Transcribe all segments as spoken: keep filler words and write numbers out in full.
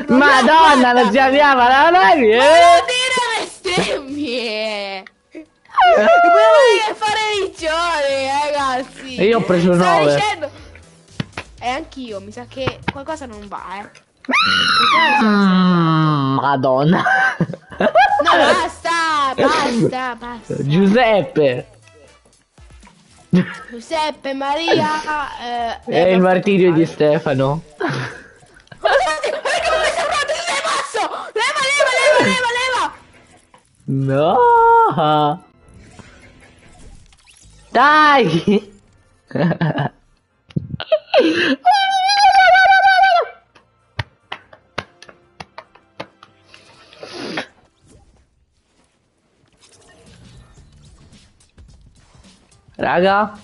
farlo. Madonna, non si chiama la nave! Ma non dire bestemmie! Volevo fare riccione, ragazzi! E io ho preso Stavo nove. dicendo... E anch'io, mi sa che qualcosa non va, eh. Mm, Madonna. No, basta, basta, basta. Giuseppe. Giuseppe, Maria... Eh, È il martirio di Stefano. Guardate, guarda come sei pronto, tu sei mosso! Leva, leva, leva, leva, leva! No. Dai. Raga.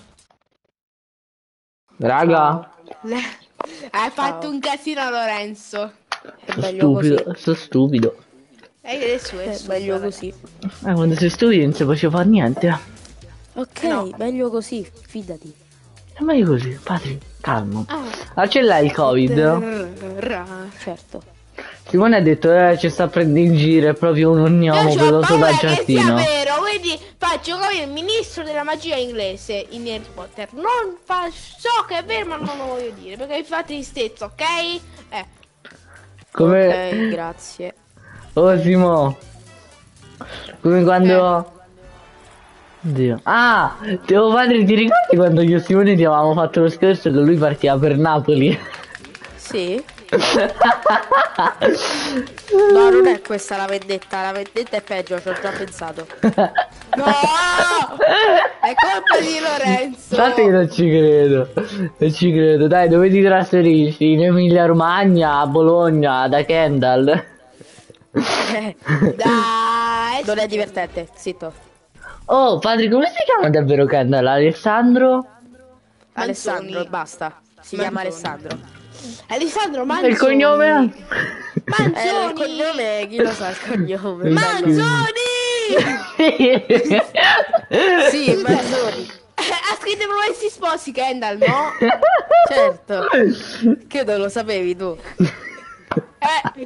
Raga. Le- Hai fatto un casino, Lorenzo. È meglio Stupido, così. sono stupido. E adesso è È stupido, meglio ragazzi. così. Eh, quando sei stupido non si faceva fare niente. Ok, No. meglio così, fidati. È meglio così, Patri, calmo. Ah. Ah, ce l'hai il Covid? Certo. Simone ha detto, eh, ci sta prendendo in giro, è proprio un ognomo Io ho peloso paura dal che sia giardino. vero, quindi faccio come il ministro della magia inglese in Harry Potter. Non fa... so che è vero, ma non lo voglio dire, perché mi fa tristezza, ok? Eh. Come... Ok, grazie. Oh Simo. Come quando... Oddio. Ah, tuo padre ti ricordi quando io e Simone ti avevamo fatto lo scherzo che lui partiva per Napoli? Sì? No, non è questa la vendetta, la vendetta è peggio, ci ho già pensato. No! È colpa di Lorenzo! Infatti che non ci credo. Non ci credo. Dai, dove ti trasferisci? In Emilia Romagna, a Bologna, da Kendall. Eh, Dai! non è divertente, zitto. Oh, padre, come si chiama davvero Kendall? Alessandro? Alessandro, basta. Si chiama Manzoni. Alessandro. Alessandro E Manzoni! il cognome? Eh, Manzoni! il cognome, chi lo sa il cognome? Manzoni! Sì, Manzoni. Ha scritto Promessi Sposi Kendall, no? Certo. Che non lo sapevi tu? Eh,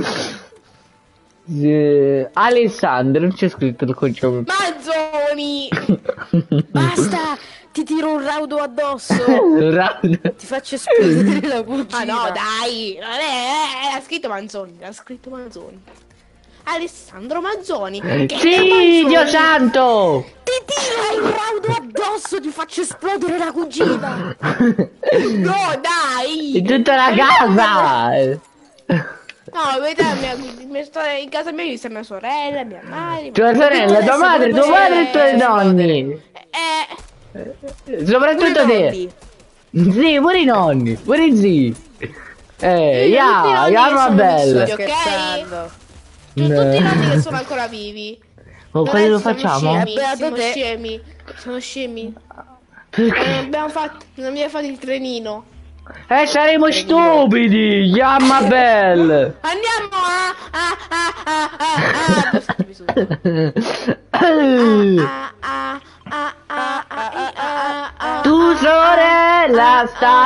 Sì. Alessandro, non c'è scritto il cognome. Manzoni! Basta! Ti tiro un raudo addosso! Round. Ti faccio esplodere la cucina! Ma no, dai! Non è, eh, ha scritto Manzoni, ha scritto Manzoni. Alessandro Manzoni! Che Sì, Manzoni? Dio santo! Ti tiro un raudo addosso! Ti faccio esplodere la cugina! No, dai! In tutta la casa! No, vedete, mia, mia storia- in casa mia c'è mia sorella, mia madre. Tua mia- sorella, tua madre, tuo padre e i tuoi Eh, nonni! Eh, Soprattutto te! Nonni. Sì, pure i nonni, pure i zii! Eh, Io tutti i ya, nonni ya che ma sono bella! vissuti, ok? Scherzando. tu- tutti i nonni che sono ancora vivi. Oh, quale lo Lorenzo, facciamo? Sono Eh, scemi, beato sono te. scemi. Sono scemi. Perché? Non abbiamo fatto, non abbiamo fatto il trenino. Eh, saremo stupidi! Yamma bell! Andiamo a a a a a a dove sta il bisogno? a a a a a a a a Tu sorella sta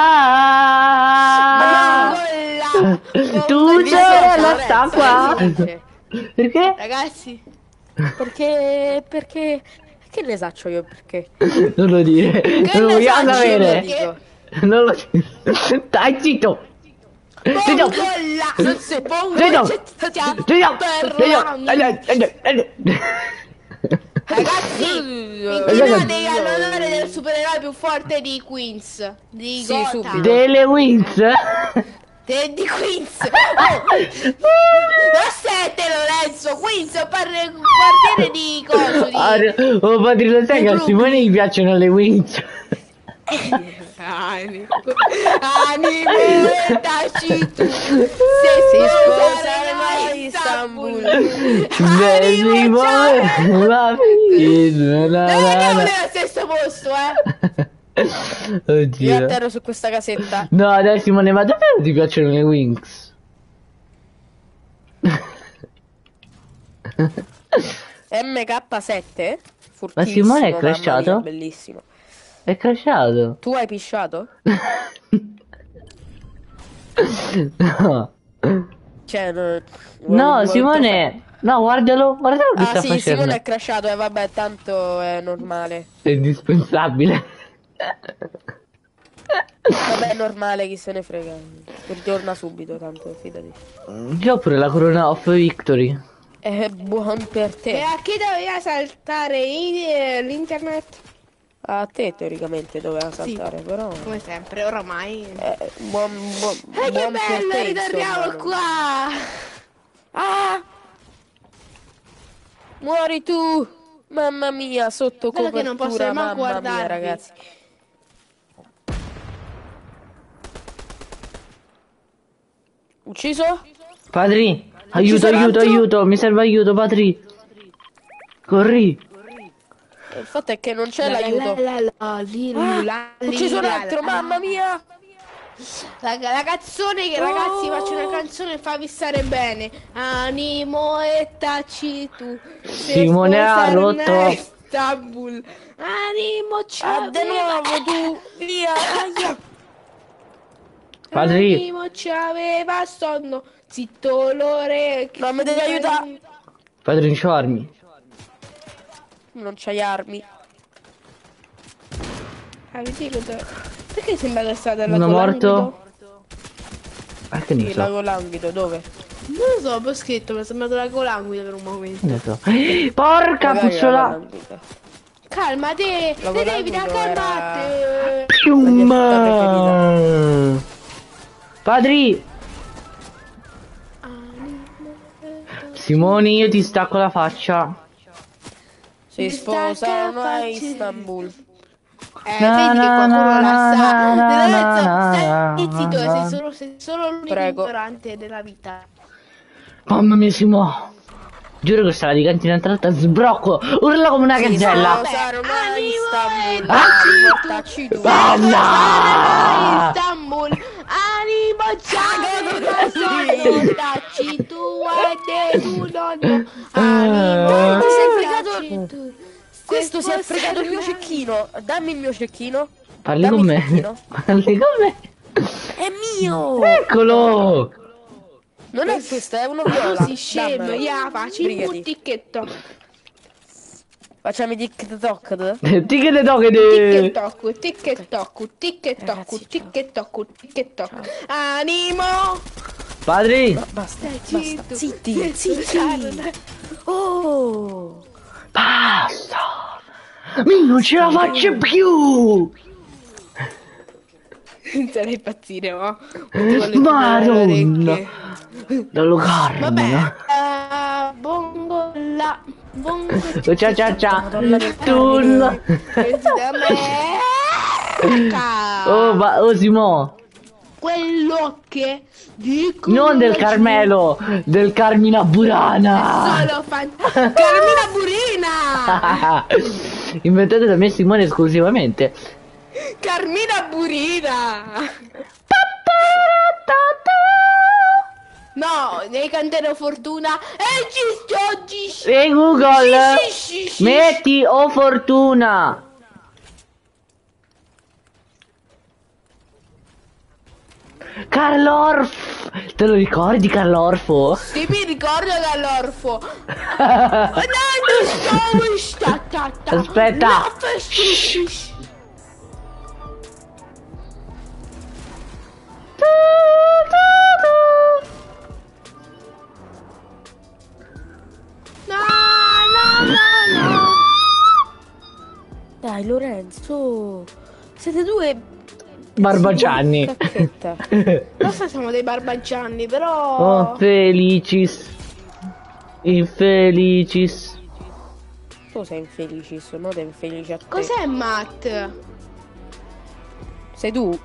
là! Tu sorella sta qua! Perché? Ragazzi, Perché... perché... Che ne saccio io perché? Non lo dire, Che non lo ne vogliamo so, sapere! dico. Non lo dire! Dai, zitto! Zitto! pongola, non si pongo Zitto! stiamo Zitto! parlando. Zitto! Ragazzi, inclinate all'onore del supereroe più forte di Queens, di Sì, Gotham. subito. Delle Wings? De- di Queens. Oh, lo sette Lorenzo, Queens è un par- quartiere di coso di... Ah, oh, padre, lo sai che a Simone gli piacciono le Wings? Animo, animo, taci tu. Se si sposeranno a Istanbul. Beh, Simone, va fino, na, Dove na, andiamo na. nello stesso posto, eh? Io Oddio. atterro su questa casetta. No, dai Simone, ma davvero ti piacciono le Wings? M K sette? Ma Simone è Fortissimo, crashato? mamma mia, bellissimo. È crashato? Tu hai pisciato? No. cioè... No, No, non- Simone. No, guardalo, guardalo che Ah sta sì, facendo. Simone è crashato e vabbè, tanto è normale. È indispensabile. Vabbè, è normale, chi se ne frega. Ritorna subito, tanto, fidati. Io ho pure la corona of victory. È buon per E te. a chi doveva saltare in- eh, l'internet? A te teoricamente doveva saltare, però... Come sempre, oramai. Eh, buon, buon, Eh, che buon per bello, te, ritorniamo insomma, non- qua. Ah! Muori tu! Mamma mia, sotto Vedo copertura, che non posso nemmeno mamma mia, guardarvi. ragazzi. Ucciso? Padri, aiuto, sono aiuto, altro? aiuto, mi serve aiuto, Padri. Corri. Il fatto è che non c'è La- l'aiuto. la- la- la- li- Ah, la- ucciso un li- la- altro, la- mamma mia! La, la canzone che Oh. ragazzi faccio una canzone per farvi stare bene. Animo e taci tu. Se Simone ha sposare rotto. una Istanbul. Animo ciao. Ah, di nuovo tu! Via! Aia! Padri. Animo ci aveva sonno. Zitto l'orecchio. No, mi devi aiutare. Padri, non c'ho armi. Non c'hai armi. Ah, vi dico dove- Perché sembra che sia della Uno morto. Ah, che ne Il so. lago languido, dove? Non lo so, ho scritto, mi è sembrato la colanguida per un momento. Ne so. Porca Magari lago pucciola. languido. Calmate, La te devi da colanguido era- calmate. Pium. Padri. Simone, io ti stacco la faccia. Si Mi sta sposano a capacci- Istanbul. Eh, Na, vedi che na, qualcuno na, la sa. na, na, Lorenzo, na, stai na, zitto, na. sei solo, sei solo l'unico Prego. ignorante della vita. Mamma mia, Simo. Giuro che sarà di cantina entrata sbrocco. Urla come una Si gazzella. sposarono a Animo Istanbul. e Ah, mortacci tu. Balla! Istanbul, animo ciao, tacci tu e tu nonno. Animo, Ti sei tacci fregato- tu. Questo si è Se fregato il mio fosse- cecchino. Dammi il mio cecchino. Parli Dammi con il me. cecchino. Parli con me. È mio. Eccolo. Non è questo, è uno viola. Così scemo, Dammelo. ya, facci Brigati. un ticchetto. Facciamo i TikTok. Ti che te tocchi di... Ticchettoc, ticchettoc, ticchettoc, Ragazzi, ciao. ticchettoc, ticchettoc. Animo! Basta, Padri. basta. Zitto. Zitti, zitti. Oh. Basta. Mi non ce la faccio più. Te ne impazzire, ma. Madonna. Dallo carne. Vabbè, eh, bongo la. Bongo. Ciao ciao ciao. Madonna del Tu no. Da me. Ca- Oh, ma oh Simo. Quello che dico. Non del Carmelo, del Carmina Burana. Solo fan. Carmina Burina! Inventato da me Simone esclusivamente. Carmina Burina! No, nei cantero fortuna. E ci sto oggi. E Google, Sì, sì, sì, sì. metti o fortuna. Carlorf, te lo ricordi Carlorfo? Sì, mi ricordo dall'orfo. No, non sto sta, ta, ta. Aspetta. La festi- No, no, no, no. Dai, Lorenzo. Siete due Barbagianni. cacchetta. Nostra siamo dei barbagianni, però. Oh, felicis. Infelicis. Tu sei infelice, sono te infelice a te. Cos'è Matt? Sei tu?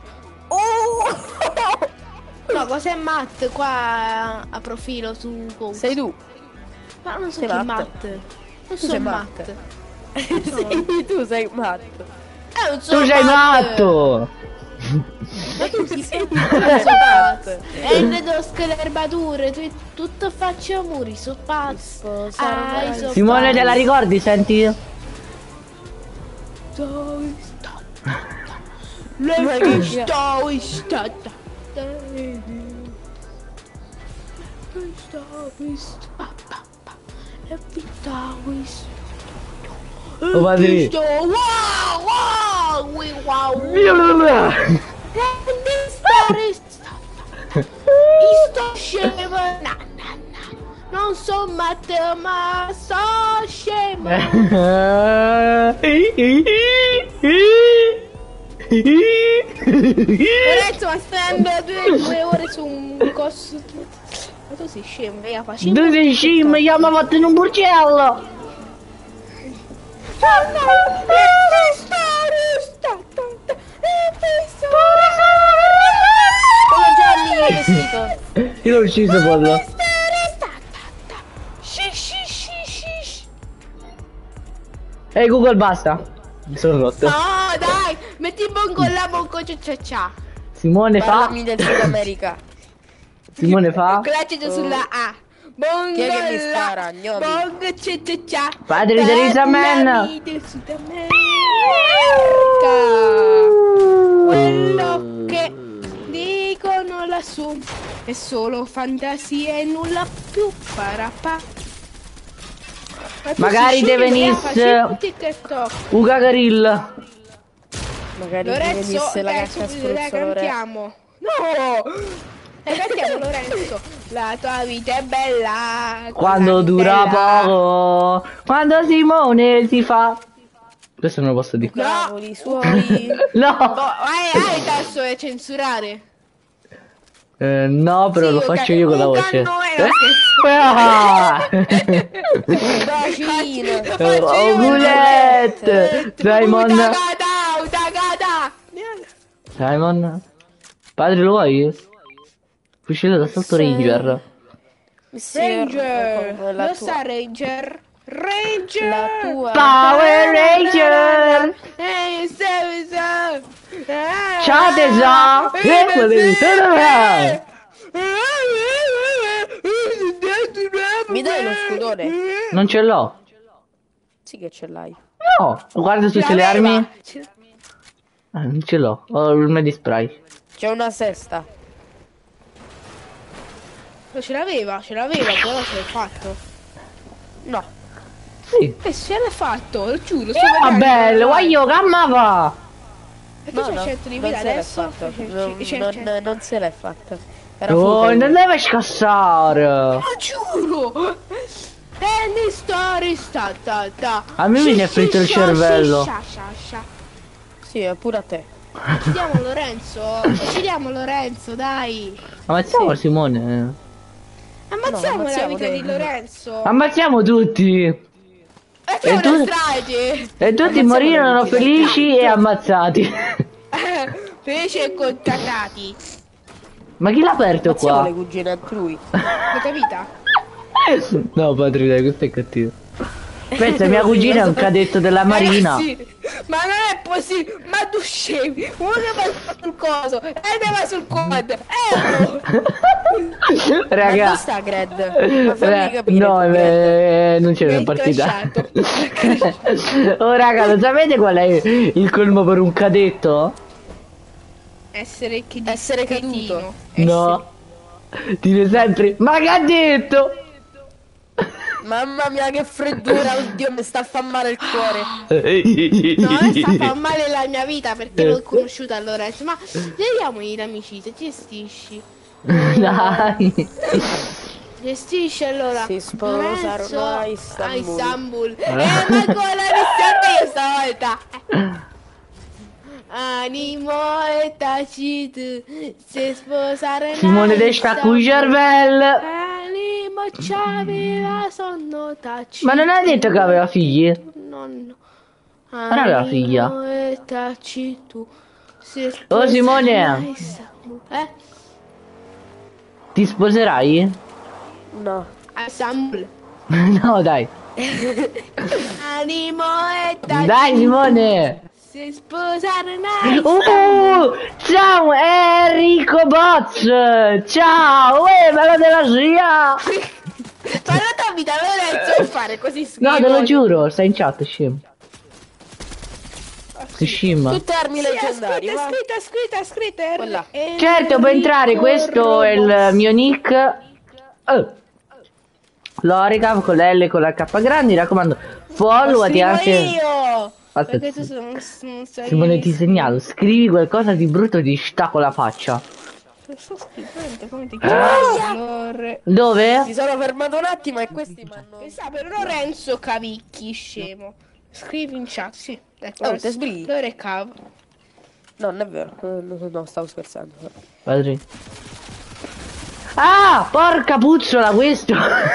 No, cos'è Matt qua a profilo su Google? Sei tu? Ma non so sei chi è Matt. Matt. Non Tu so sei Matt. Matt. Sei tu, sei matto. Eh, non so Tu sei Matt. matto. Ma tu sei Sei pazzo. E vedo l'erbature, tu tutto faccio muri, so pazzo. Sposarono Ai, a so Simone, te la pazzo. ricordi? Senti? Dove sta? Ma Le che- sto stata. vista, vista, pa, pa, pa. E vista, vista. Oh, padre. Visto, wow, wow, wow, wow. E vista, vista. Sto scemo, na, na, na. Non so Matteo, ma so scemo. Lorenzo, ma stai andando due, due ore su un coso. Ma tu sei scemo, via, facendo. Tu sei scemo, io mi ha fatto in un burcello. Come Gianni vestito. Io l'ho ucciso pollo. Ehi Google, basta. Mi sono rotto. No, dai, metti bongo là, bongo cia cia cia. Simone fa. Parlami del Sud America. Simone fa. Con l'accento sulla A. Bongo Chi è che mi là, spara, gnomi? bongo cia cia cia. Padre di Teresa Man. Parlami del Sud America. Quello che dicono lassù è solo fantasia e nulla più parapà. Ma tu Magari sei te scemo, venisse- facci tutti i TikTok. Uga Garilla. Magari Lorenzo, venisse la dai, caccia subito, dai, spruzzolore. cantiamo. No! Dai, cantiamo Lorenzo. La tua vita è bella. Quando la dura bella. poco. Quando Simone si fa. Questo non lo posso dire. Cavoli suoi. No. Oh, hai, hai il tasto da censurare. Eh, no, però Sì, lo ok. faccio io con la Un voce. canno è- Eh? Ah! Bacino. Lo faccio Oh, io, Gulette! Simon! Utagada, utagada. Simon? Padre, lo vuoi? Fucile d'assalto Sì. Ranger. Sì, Ranger. con la Lo tua- sa Ranger? Ranger. La tua. Power Ranger! Ehi, sei, sei. Ciao tesoro! Eh, volevi solo- Mi dai lo scudone? Non ce l'ho. Sì che ce l'hai. No, guarda tutte le armi. Ah, non ce l'ho. Ho il Medispray. C'è una sesta. Ce l'aveva, ce l'aveva, però se l'è fatto. No. Sì. E se l'è fatto, lo giuro. Ah, bello, voglio cammava. Perché c'è cento di non vita se l'è adesso? fatta. C'è- Non, c'è- non- c'è- non se l'è fatta. Era Oh, fuga. non deve scassare. Lo giuro! Andy story sta ta ta. A me mi è fritto il Scia, cervello. scia, scia, scia. Sì, è pure a te. Uccidiamo Lorenzo. Uccidiamo Lorenzo, dai. Ammazziamo Simone. Ammazziamo la ammazziamo vita te. di Lorenzo. Ammazziamo tutti. Facciamo e tu- una strage. E tutti Ammazziamo morirono tutti. felici e ammazzati. Felici e contattati. Ma chi l'ha aperto Ammazziamo le qua? cugine altrui. L'hai capita? No, padre, dai, questo è cattivo. Pensa, mia cugina è un cadetto della marina. Eh, sì. Ma non è possibile. Ma tu scemi. Uno che va sul coso e ne va sul quad. Ecco. Ma dove Raga. sta Gred? Ma fammi Eh, capire. no, tu, Gred. eh, non c'è Mi una hai partita. crashato. Oh raga, lo sapete qual è il colmo per un cadetto? Essere che Essere cretino. caduto. No. Dire sempre, ma che ha detto? Mamma mia che freddura, oddio mi sta a fa male il cuore. No, adesso fa male la mia vita perché l'ho conosciuta a Lorenzo. Ma vediamogli l'amicizia, gestisci. Dai. Gestisci allora. Si sposarono Lorenzo a Istanbul. a Istanbul. Eh, ma con la missione io stavolta. Animo e tacito, se sposare Simone Destra qui cervello. Animo c'aveva sonno tacito. Ma non hai detto che aveva figli? Nonno. Non aveva figlia. Animo e tacito, se Oh, Simone. sposerai a Istanbul. Eh? Ti sposerai? No. A Istanbul. No, dai. Animo e tacito. Dai, Simone. Se sposare mai. Uh, ciao Enrico Boz. Ciao, eh, bello della scia. Ma la tua vita Lorenzo fare così schifo. No, te lo giuro, stai in chat, scemo. Si scimma. Tu termini Sì, leggendari, scritta, va. scritta, scritta, scritta. Quella. Enrico Certo, può entrare, questo è il Robot. mio nick. Oh. Lorica con la L e con la K grandi, mi raccomando, followati anche. io! Aspetta, Perché tu non, non sei... Simone ti segnalo, scrivi qualcosa di brutto e ti stacco la faccia. Lo sto scrivendo, come ti chiami? Lore... Dove? Mi sono fermato un attimo e questi mi hanno... Che sta per Lorenzo Cavicchi, scemo. Scrivi in chat, sì. Ecco, Oh, Lore- te sbrighi? Lore Cav. No, non è vero, no, no, no, stavo scherzando. Padri. Ah, porca puzziola questo.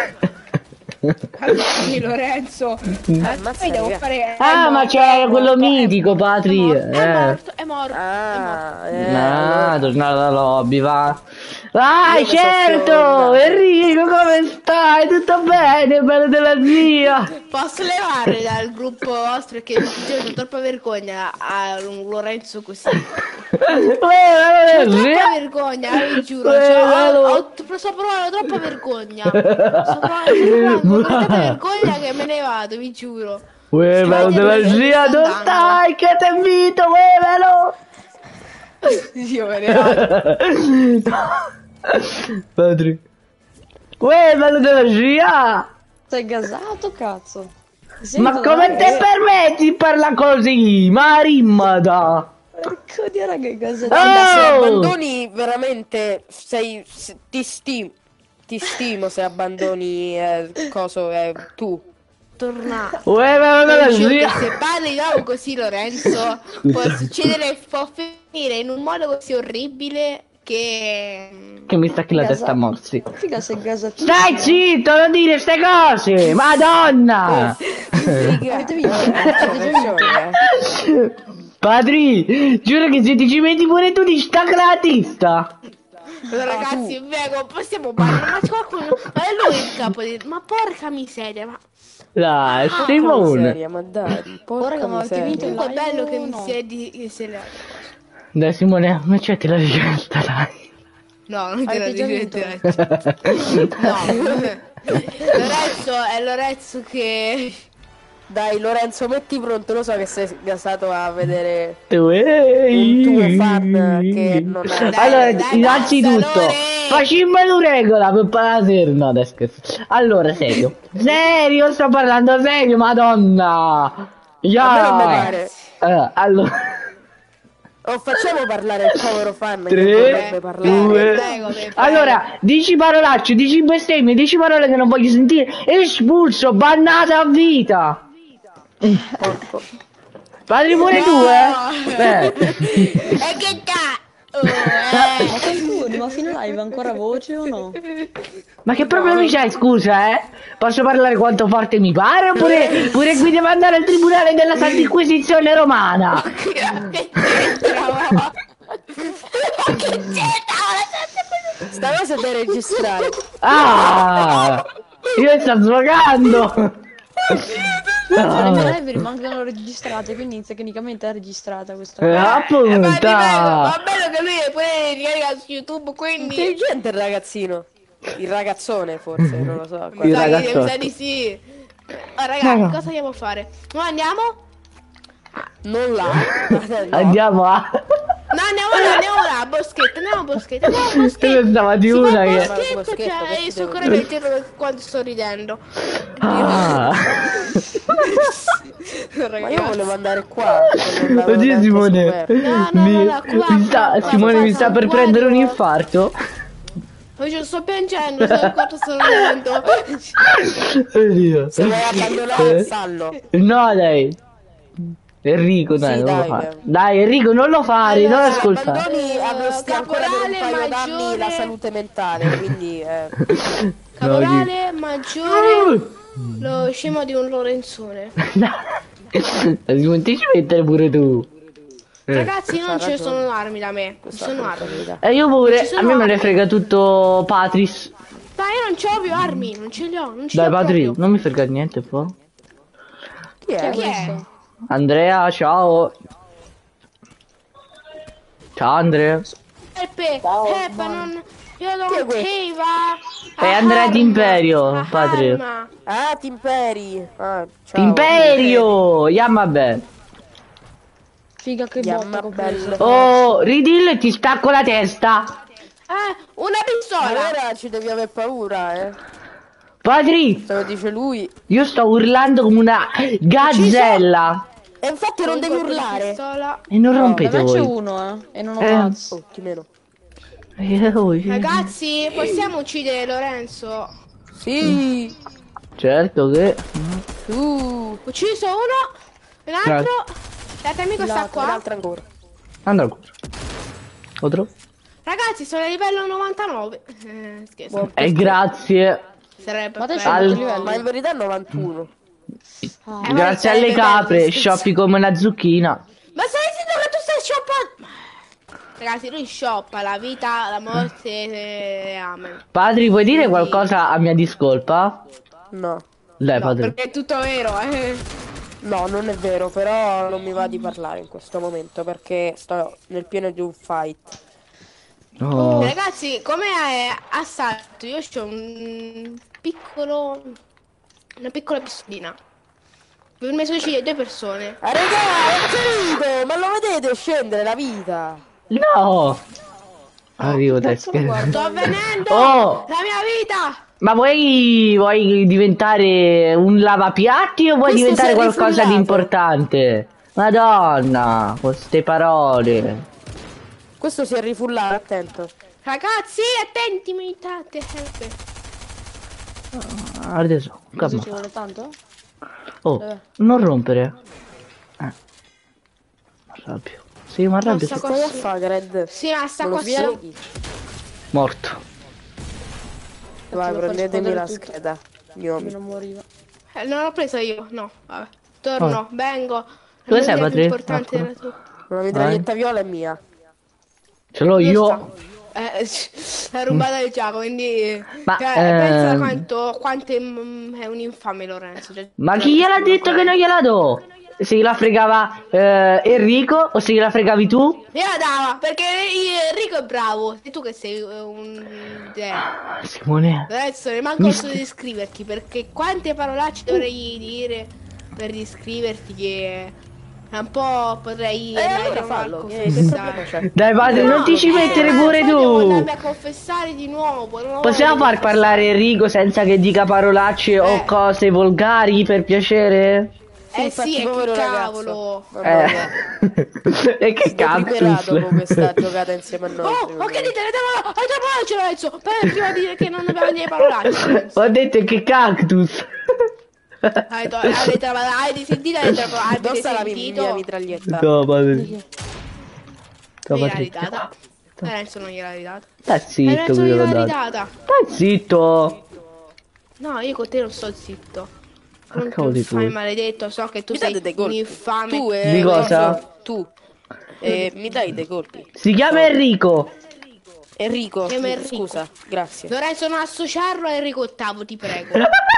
Sì, Lorenzo. Eh, poi devo raga. fare... Ah, è ma morto, c'era è quello morto, è mitico, morto, Patri. È morto, è Eh. morto, è morto. Ah, eh, Ah, allora. tornare alla lobby, va. Vai, Io mi certo! sono Enrico, come stai? Tutto bene, bello della zia? Posso levare dal gruppo vostro che io ho troppa vergogna a un Lorenzo così. Uè, Ho bello, troppa zia? vergogna, vi giuro. Uè, Cioè, ho, bello. ho, sto provando troppa vergogna. Sto provando, sto provando tanta vergogna che me ne vado, vi giuro. Uè, bello Scusate, della dove zia, sto dove andando? stai? Che ti invito, uè, bello! Io me ne vado. Patri. Uè, bello della zia! Sei gasato, cazzo? Ti Ma sento come male. te permetti di parlare così? Ma rimmata! Porco dio, raga, è gasato. Guarda, se Oh! abbandoni veramente sei se- ti stimo. Ti stimo se abbandoni eh, coso eh, tu. Tornare. Uè, bello della Io giuro che zia! se parli di nuovo così Lorenzo può succedere, può finire in un modo così orribile che... Che mi stacchi la Gasa- testa a morsi. Figa, sei gasato. Stai zitto, non dire ste cose! Madonna! Avete vinto? Avete già vinto? Padri, giuro che se ti ci metti pure tu ti stacca la testa! Allora, ragazzi, prego, possiamo parlare, ma c'è qualcuno... Ma è lui il capo di... Ma porca miseria, ma... Dai, Porca Simone! miseria, ma dai, porca Ora che avete miseria. vinto il Comunque è bello che live, mi no. siedi... Che sei là. Dai Simone, accetti la richiesta, dai. No, non te la Avete già ripeto. No. Lorenzo, è Lorenzo che... Dai Lorenzo, metti pronto, lo so che sei gasato a vedere Un tuo fan che non ha- Dai, Allora, dai, innanzitutto, basta, Lore! facciamo una regola per parlare. No, dai, scherzo. Allora, serio. Serio, sto parlando serio, madonna. Ya. A me non mi pare. Eh, allora. Oh, facciamo parlare il povero fan che Tre, vorrebbe parlare. due. Prego, prego. Allora, dici parolacce, dici bestemmie, dici parole che non voglio sentire. Espulso, bannato a vita. Porco. Padri pure tu, eh? Eh. E che ca... Oh, eh. Ma qualcuno, ma fino live ancora voce o no? Ma che problemi c'hai, scusa, eh? Posso parlare quanto forte mi pare oppure pure qui devo andare al tribunale della Santa Inquisizione Romana? Che c'entrava? Che c'entrava? Sta cosa da registrare. Ah! Io sto svagando! Le Ah, live rimangono registrate, quindi tecnicamente è registrata questa eh, cosa. Ma ti prego, appunto! va bene che lui poi ricarica su YouTube, quindi... Intelligente il ragazzino. Il ragazzone forse, non lo so. Il Mi sa che- ragazzotto. mi sa di sì. Oh, ragazzi, No, no. cosa dobbiamo fare? No, andiamo? Non là. Eh, no. Andiamo a... No, andiamo là, andiamo là, a boschetto, andiamo a boschetto, andiamo a boschetto. Io pensavo di Si va una a che... boschetto, Boschetto, che cioè, ti sto devo ancora leggendo quando sto ridendo. Ah! Ma Ragazzi. io volevo andare qua. non l'avevo Oddio neanche Simone, scoperto. No, no, mi, no, no, qua, mi sta, qua, Simone qua, mi qua, sta per qua, prendere un qua. infarto. Poi io sto piangendo, so quanto sto ridendo. Oddio. Se vuoi abbandonare il fallo. No dai. Enrico dai, Sì, non dai, lo fare. beh. Dai Enrico non lo fare, non Allora, ascoltare. Abbandoni avresti ancora per un caporale paio d'anni maggiore. la salute mentale, quindi eh, Caporale maggiore, lo scemo di un Lorenzone. Non ti ci mettere pure tu. Eh. Ragazzi, non C'ha ci ragione. sono armi da me, ci questa sono è la armi. verità. E io pure, Ci sono a me me ne armi. frega tutto Patris. Dai, io non c'ho più armi, non ce li ho, non ce Dai li ho Patri, proprio. non mi frega niente poi. Chi è? Chi è? Andrea, ciao. Ciao Andrea. Peppe, Peppe, non... Io Chi è non questo? cava. È Andrea D'Imperio, padre. Arma. Ah, Timperi. Ah, ciao. Imperio! Yamabe. Figa che Yamma botta che ho preso. bello. Oh, ridillo e ti stacco la testa. Eh, una pistola. Allora ci devi avere paura, eh. Patri, Se lo dice lui. io sto urlando come una gazzella. E infatti non Un devi colpo di urlare. pistola. E non No, Da rompete me c'è voi. uno, eh. E non ho Eh. pazzo. Oh, chi meno. Eh, voi. Ragazzi, possiamo uccidere Lorenzo? Sì. Certo che... Tu. Ucciso uno. Un altro. L'altro amico sta qua. Un'altra ancora. Andrà ancora. Otro? Ragazzi, sono a livello novantanove. Eh, scherzo. E grazie. Sarebbe Ma te bello. c'hai Al- molti livelli? Ma in verità è novantuno. Ah, Eh, ma Grazie sarebbe alle bello, capre, scherzo. scioppi come una zucchina. Ma stai zitto che tu stai shoppando? Ragazzi, lui shoppa la vita, la morte e amen. Padri, puoi dire Quindi- qualcosa a mia discolpa? No. Dai, No, padre. perché è tutto vero, eh. No, non è vero, però non mi va di parlare in questo momento perché sto nel pieno di un fight. Oh. Ragazzi, come è assalto, io ho un piccolo... una piccola pistolina. Per me suicidi due persone. Ah, raga, è finito! Ma lo vedete scendere la vita? No! Arrivo te cazzo lo guardo? Sto avvenendo! Oh! La mia vita! Ma vuoi, vuoi diventare un lavapiatti o vuoi Questo diventare si è qualcosa di rifullato. importante? Madonna, con queste parole. Questo si è rifullato, attento. Ragazzi, attenti, militate. Ah, adesso, Così calma. ci vuole tanto? Oh, Eh. non rompere. Eh. Arrabbio. Sì, ma arrabbio. so sì. cosa- Cosa fa, Gred? Sì, ma sta Me lo qua su. spieghi? Morto. Vai, Ti devo far prendetemi la esplodere tutto. scheda. Gnomi. Non moriva. Eh, non l'ho presa io, no. Vabbè. Torno, vengo. Dove La sei, cosa più Patri? importante Ecco. della tua. Una mitraglietta viola è mia. Ce l'ho Dove io. sta? Eh, l'ha rubata il gioco, quindi... Ma, cioè, pensa ehm, quanto, quanto è, mm, è un infame Lorenzo. Cioè, Ma chi gliel'ha detto che non gliela do? Se gliela fregava eh, Enrico o se gliela fregavi tu? gliela dava, perché Enrico è bravo. E tu che sei eh, un... Eh. Simone. Lorenzo, ne manco Mi posso descriverti, perché quante parolacce dovrei dire per descriverti che... Un po' potrei... Eh, andare allora a fallo. Che, che confessare. problema c'è? Dai padre, non ti ci No, mettere eh, pure poi devo tu. andarmi a confessare di nuovo. non Possiamo voglio far parlare Enrico senza che dica parolacce o Eh. cose volgari per piacere? Eh infatti, sì, e che povero ragazzo. cavolo. Mamma Eh. mia. E che Deprimerà dopo cactus. questa giocata insieme a noi. Oh, secondo ma che me. dite? Le devo... Hai già parolacce, Lorenzo. Per prima dire che non abbiamo le parolacce. Ho detto che cactus. Hai to- avete avete sentito? Avete avete Dove sta la mi- sentito? mia mitraglietta? No, padre. No, Non gliel'ha padre. ridata. Lorenzo non gliel'ha ridata. Stai zitto, Lorenzo che non gliel'ho gliel'ha dato. ridata. Stai zitto. No, io con te non sto zitto. Ah, Non cavoli ti fai tuoi. maledetto, so che tu Mi sei date dei un colpi. infame. Tu e Di cosa? Tu. Eh, mi dai dei colpi. Si chiama Enrico. Enrico, Chiama Enrico. scusa, grazie. Lorenzo, non associarlo a Enrico ottavo, ti prego.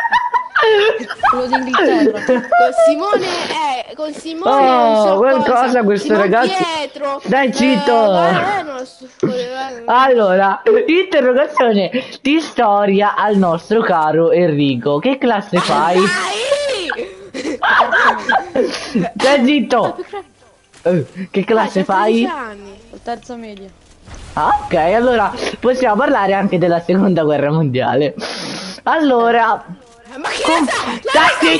Quello d'Inghilterra. Con Simone è con Simone Oh, non so qualcosa cosa. questo Simon ragazzo- Pietro. Dai, zitto. Eh, guarda, eh, non so- eh, Allora, interrogazione di storia al nostro caro Enrico. Che classe fai? Dai! Stai zitto. Eh, che classe Ah, c'ha fai? tredici anni. Terza media. Ah, ok, allora possiamo parlare anche della seconda guerra mondiale. Allora, Ma che Com- ne sa? Stai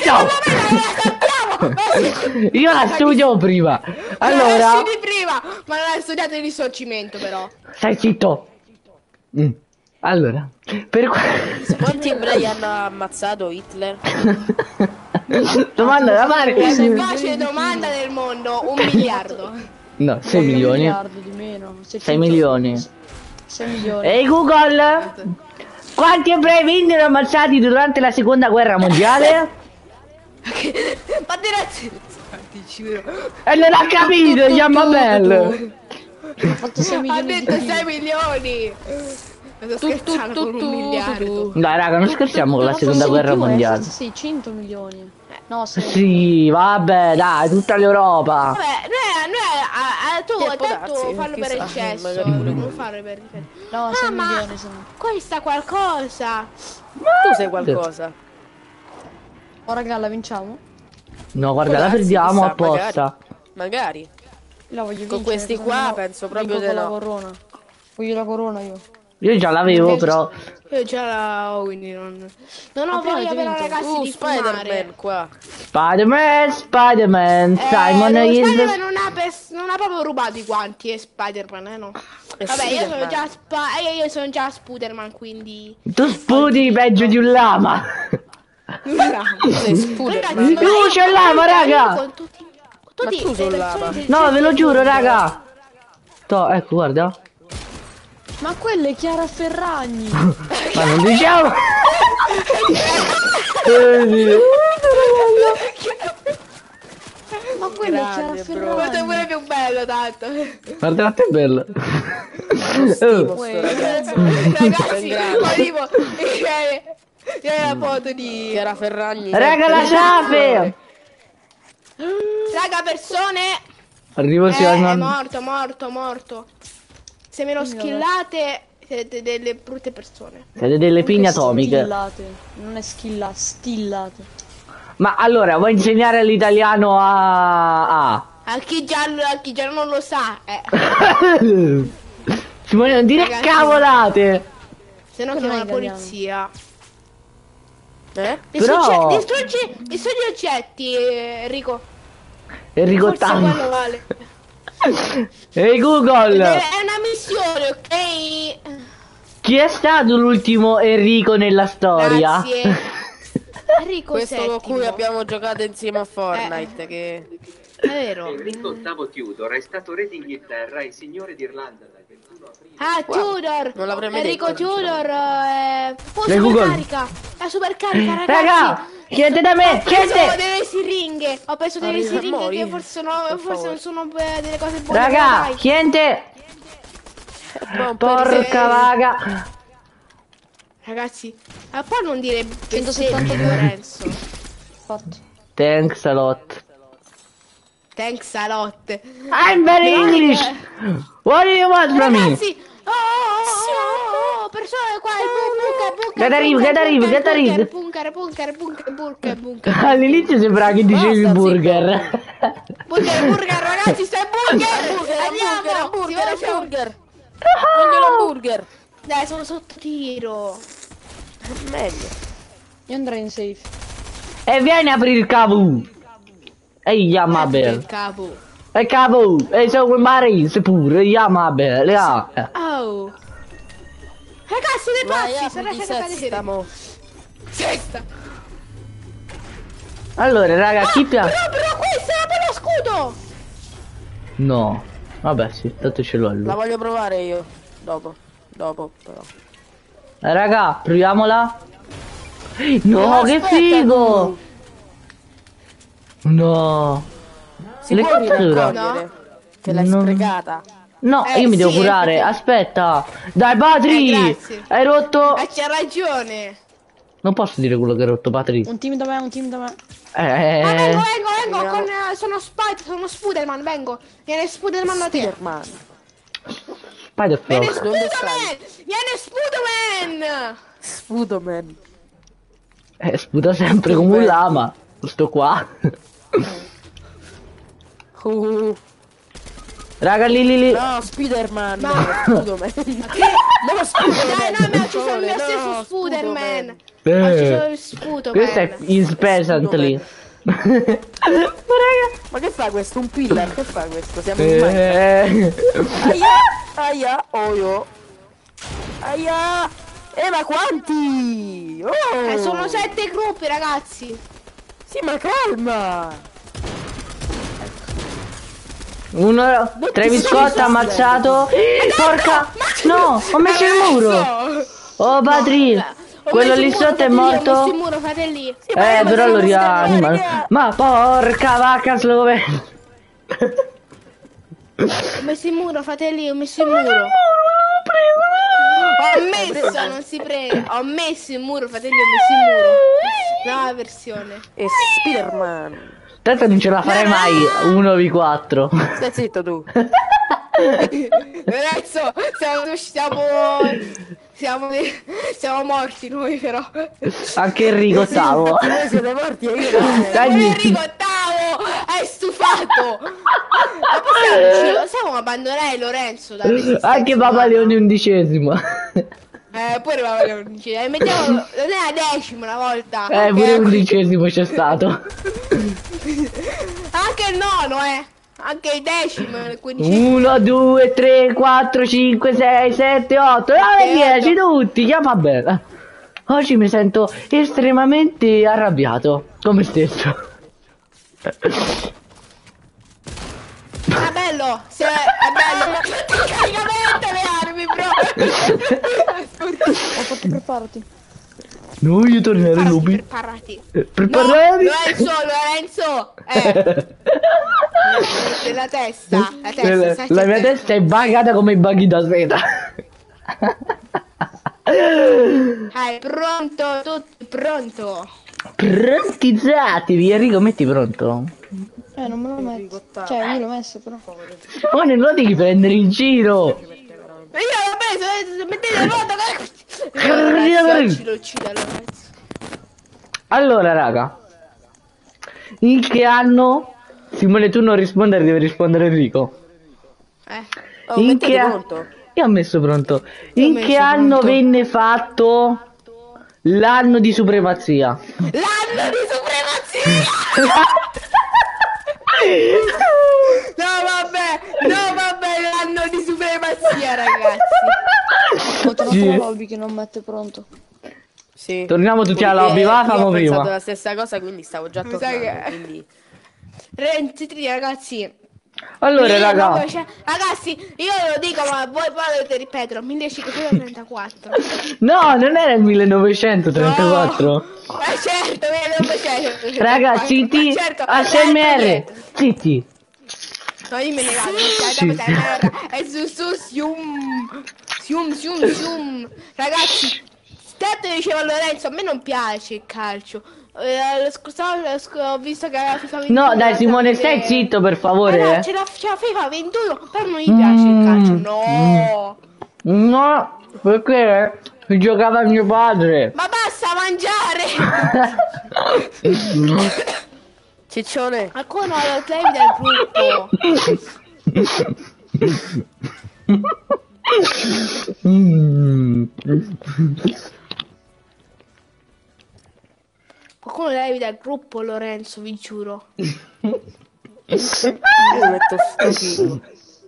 zitto! Io la studio prima. Allora, Allora, di prima, ma non hai studiato il risorgimento però. stai zitto. Mm. Allora, per qua... Quanti ebrei hanno ammazzato Hitler? Domanda da fare. È la più facile domanda del mondo, un miliardo. No, sei Un milioni. miliardo di meno. sei milioni. sei milioni. Ehi Google, quanti ebrei vennero ammazzati durante la seconda guerra mondiale? Ma ragazzi, ti giuro. E non ha capito, chiama Bell. Ha fatto sei Ha milioni di detto bambini. sei milioni. Sto scherzando con un miliardo. Dai raga, non scherziamo con la No, seconda sì, guerra più, eh, mondiale. seicento milioni. No, sei. Sì, vabbè, dai, tutta l'Europa. Vabbè, noi, noi a, a, tu Eh, può tanto darsi, fallo per chissà, eccesso, magari pure non farlo per difesa. No, Ah, sei ma milioni sono. questa qualcosa. Tu sai qualcosa? Oh raga, la vinciamo? No, guarda, Può la darsi, perdiamo chissà, apposta. Magari. Io la voglio Con vincere, questi se qua no penso vinco proprio con di la no. corona. Voglio la corona io. Io già l'avevo, però. Io già la ho, quindi non... Non ho Ah, voglia hai però vinto. ragazzi Uh, di fumare. Spider-Man qua. Spider-Man, Spider-Man, Eh, Simon no, is Spider-Man non ha, pers- non ha proprio rubato i guanti, è Spider-Man, eh no. È Vabbè, io sono Spider-Man. già Sp- eh, io sono già Spider-Man, quindi... Tu sputi peggio di un lama. Sei Spider-Man. Ragazzi, ma Uh, io- c'è lama, io raga. con tutti, con Ma tutti tu le sul persone lama. del No, ve lo del giuro, mondo. raga. To, ecco, guarda. Ma quella è Chiara Ferragni. Ma non diciamo. Ma quella è Chiara Grande, bro. Questo è Ferragni. pure più bello, tanto. Guarda quanto è bello. Stimo Oh, sto ragazzo. Ragazzi, grande. ma tipo... Viene la foto di... Chiara Ferragni. raga, la ciape. Raga, persone... Arrivo Eh, sia è non... morto, morto, morto. Se me lo skillate siete delle brutte persone. Siete delle pigne atomiche. Stillate. Non è skillate, stillate. Ma allora, vuoi insegnare l'italiano a... a... A chi già, a chi già non lo sa, eh. Simone, non dire Ragazzi. cavolate. Se no Come chiamo la italiano? polizia. Eh? Però- Distruggi, distruggi, distruggi gli oggetti, eh, Enrico. Enrico Forse Tanno. quello vale. Ehi È Google, è una missione, ok? chi è stato l'ultimo Enrico nella storia? Grazie. Enrico Questo con settimo. cui abbiamo giocato insieme a Fortnite. Che... È vero. Enrico ottavo Tudor è stato re d'Inghilterra e signore d'Irlanda dal ventuno aprile. Ah, Tudor! non l'avrei mai Enrico detto, non ce Tudor è... Oh, Dai, super Google. carica! La super carica, ragazzi! Raga, chiedete da me, Ho preso chiedete. delle siringhe! Ho preso delle Arriva, siringhe muori. che forse, sono, Per forse favore. non sono eh, delle cose buone. Raga, però dai. chiente. Buon Porca per- vaga. Ragazzi, ma poi non dire centosettantadue. bestemmie, Lorenzo. Fatto. Thanks a lot. Thanks a lot. I'm very English. What do you want from me? Ragazzi! Oh, oh, oh, oh, oh, persone qua, il bunker, bunker, Get a rib, bunker, get a rib, bunker, get a rib. bunker, bunker, bunker, bunker, bunker. All'inizio sembrava che dicevi Basta, burger. Burger, burger, ragazzi, stai burger! Hamburger, Andiamo! hamburger, Si hamburger, va, hamburger. Voglio l'hamburger. Dai, sono sotto tiro. Meglio. Io andrei in safe. E vieni a aprire il cavo. Ehi, Il Yamabel. capo. E cavo. E sono Marines pure. Yamabel. Ya. Oh. Ragazzi, dei Vai, pazzi, apri sarà di sempre sesta, mo. Sesta. Allora, raga, chi piace? Però, però questo è per lo scudo. No. Vabbè, sì, tanto ce l'ho lui. La voglio provare io. Dopo. Dopo, però. Eh, raga, proviamola. No, No, che aspetta, figo. No. Si Le può cotture? raccogliere? Che l'hai Non- sprecata. No, Eh, io mi devo sì, curare. eh. Aspetta. Dai, Patri. Eh, grazie. Hai rotto. Eh, c'ha ragione. Non posso dire quello che hai rotto, Patri. Un team da me, un team da me. Eh. Ah, vengo, vengo, vengo, Vediamo. con, eh, sono Spider, sono Spiderman, vengo. Viene Spiderman da te. Spiderman. Spider Viene Frog. Dove Spiderman! Viene Spiderman! Spudoman. Eh, sputa sempre come un lama. Sto qua. Uh, Raga, lì, lì, lì. no, Spiderman. Ma- No, Spudoman. No, Spiderman. Dai, no, ma ci sono il mio No, stesso Spiderman. Spudoman. Ma ci sono Eh. il Spiderman. Questo è is presently. Ma raga. Ma che fa questo? Un pillar? Che fa questo? Siamo in Minecraft. Eh. Aia, aia, oh io. Aia. Eh, ma quanti? Oh. Eh, sono sette gruppi, ragazzi. Sì, ma calma. Uno, Travis Scott ha ammazzato. Porca. No, ho messo il muro. Oh, Patri. Ho Quello messo il lì muro, sotto è fratelli, Ho messo il morto. muro, fratelli. Eh, però lo rianima. Ma porca vacca slovena. Ho messo il muro, fratelli, ho messo il muro. Ho messo, non si prega. Ho messo il muro, fratelli, ho messo il muro. Nuova versione. E Spiderman. Tanto non ce la farei mai. uno vu quattro. Stai zitto tu. Adesso siamo, siamo, siamo, siamo morti noi però. Anche Enrico ottavo. Voi siete morti e io no. Dai. Enrico ottavo, hai stufato. Ma possiamo, ci possiamo abbandonare Lorenzo da Anche Papa Leone undicesimo. Eh, pure va bene undicesimo. Eh, mettiamo, non è la decima una volta. Eh, Ok, pure ecco. undicesimo c'è stato. Anche il nono, eh. Anche il decimo, il quindicesimo. uno, due, tre, quattro, cinque, sei, sette, otto, nove, dieci, tutti. Ya va bene. Oggi mi sento estremamente arrabbiato con me stesso. Ah, bello! Se è bello! Praticamente le armi, bro! Ho fatto preparati. No, io tornerò in lobby. Preparati. Eh, No, Preparati. Lorenzo, Lorenzo! Eh! La testa, la testa, la, stai la mia attento. testa è buggata come i buggy da seta. Dai, pronto, tutti pronto. Prontizzatevi, Enrico, metti pronto. Eh, non me lo metto. Cioè, io l'ho messo però. Ma non lo devi prendere in giro. Ma io l'ho preso, eh, mettete la foto. Carina, Ragazzi, oggi lo uccido, ragazzi. Allora, raga, in che anno? Simone, tu non rispondere, deve rispondere Enrico. Eh, Oh, In mettete che a- pronto. Io ho messo pronto. Io ho In messo che anno pronto. venne fatto l'anno di supremazia? l'anno di supremazia! No, vabbè, no, vabbè, l'anno di supremazia, ragazzi. Ho trovato Sì. la lobby che non mette pronto. Sì. Torniamo tutti alla Eh, lobby, va, io famo ho pensato prima. la stessa cosa, quindi stavo già Mi sa tornando, che- quindi... Renzi, ragazzi. Allora, raga, millenovecento Ragazzi, io ve lo dico, ma voi poi dovete ripeterlo. millecinquecentotrentaquattro. no, non era il millenovecentotrentaquattro. Ma certo, millenovecento. Raga, zitti, Ma certo, A S M R, certo. zitti. No, io me ne vado. Sì. E su su sium. Sium sium sium. Ragazzi, Stetto diceva Lorenzo, a me non piace il calcio. Eh, lo scorso anno lo sc- ho visto che aveva FIFA ventuno. No, dai, Simone, tramite- stai zitto, per favore. Eh no, eh. c'è la, c'è la FIFA ventuno, però non gli piace il calcio. Mm. No. No, perché giocava mio padre. Ma basta mangiare. Ciccione, Ancora no, lo claim del gruppo. Mm. Qualcuno levi dal gruppo, Lorenzo, vi giuro. io metto stupido.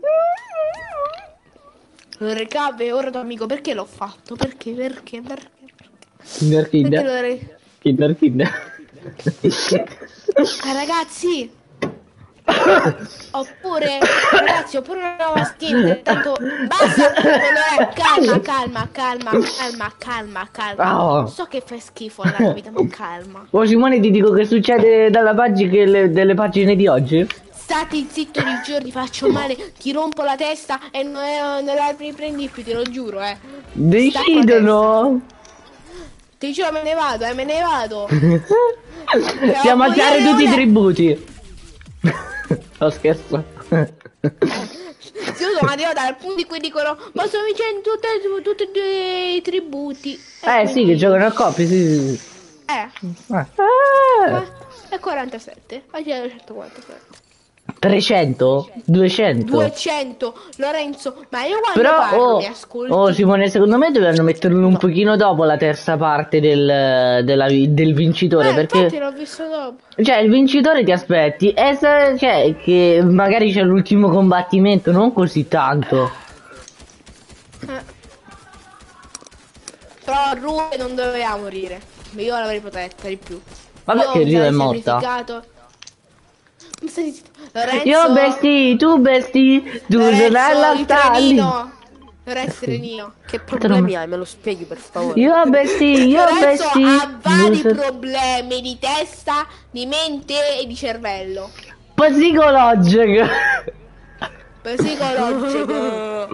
Recabe, ora tuo amico, perché l'ho fatto? Perché, perché, perché? Kinder Perché Kinder. lo re... Kinder Kinder. Ah, ragazzi! Oppure, ragazzi, oppure una nuova skin, tanto basta, allora, calma, calma, calma, calma, calma, calma. Oh. So che fai schifo alla vita, ma calma. Oh, Simone, ti dico che succede dalla pagina che delle pagine di oggi. Stati zitto di giorni, faccio male, ti rompo la testa e non, eh, non la riprendi più, te lo giuro, eh. Decidono. Ti giuro, me ne vado, eh, me ne vado. Stiamo a dare tutti i Io- tributi. No, scherzo. Sì, io sono arrivata al punto di cui dicono ma sto vincendo tutte, tutti e due i tributi. E Eh sì, che quindi- giocano a coppie, sì, sì, sì. Eh, Eh. è quarantasette. Oggi è centoquarantasette. trecento? duecento? duecento. Lorenzo, ma io quando Però, parlo oh, mi ascolti? oh, Simone, secondo me dovevano metterlo un pochino dopo la terza parte del, della vi- del vincitore, Eh, infatti perché, l'ho visto dopo. cioè, il vincitore ti aspetti, e se- cioè, che magari c'è l'ultimo combattimento, non così tanto. Eh. Però a Rue non doveva morire. Io l'avrei protetta di più. Ma perché Io mi Rue è sarei morta? sacrificato. Ma stai zitto. Lorenzo, Io besti, tu besti, tu Lorenzo, sorella il sta lì. trenino. Lorenzo, il trenino. Che problemi hai? Me lo spieghi per favore? Io besti, io Lorenzo besti. ha vari tu- problemi di testa, di mente e di cervello. Psicologico. Psicologico.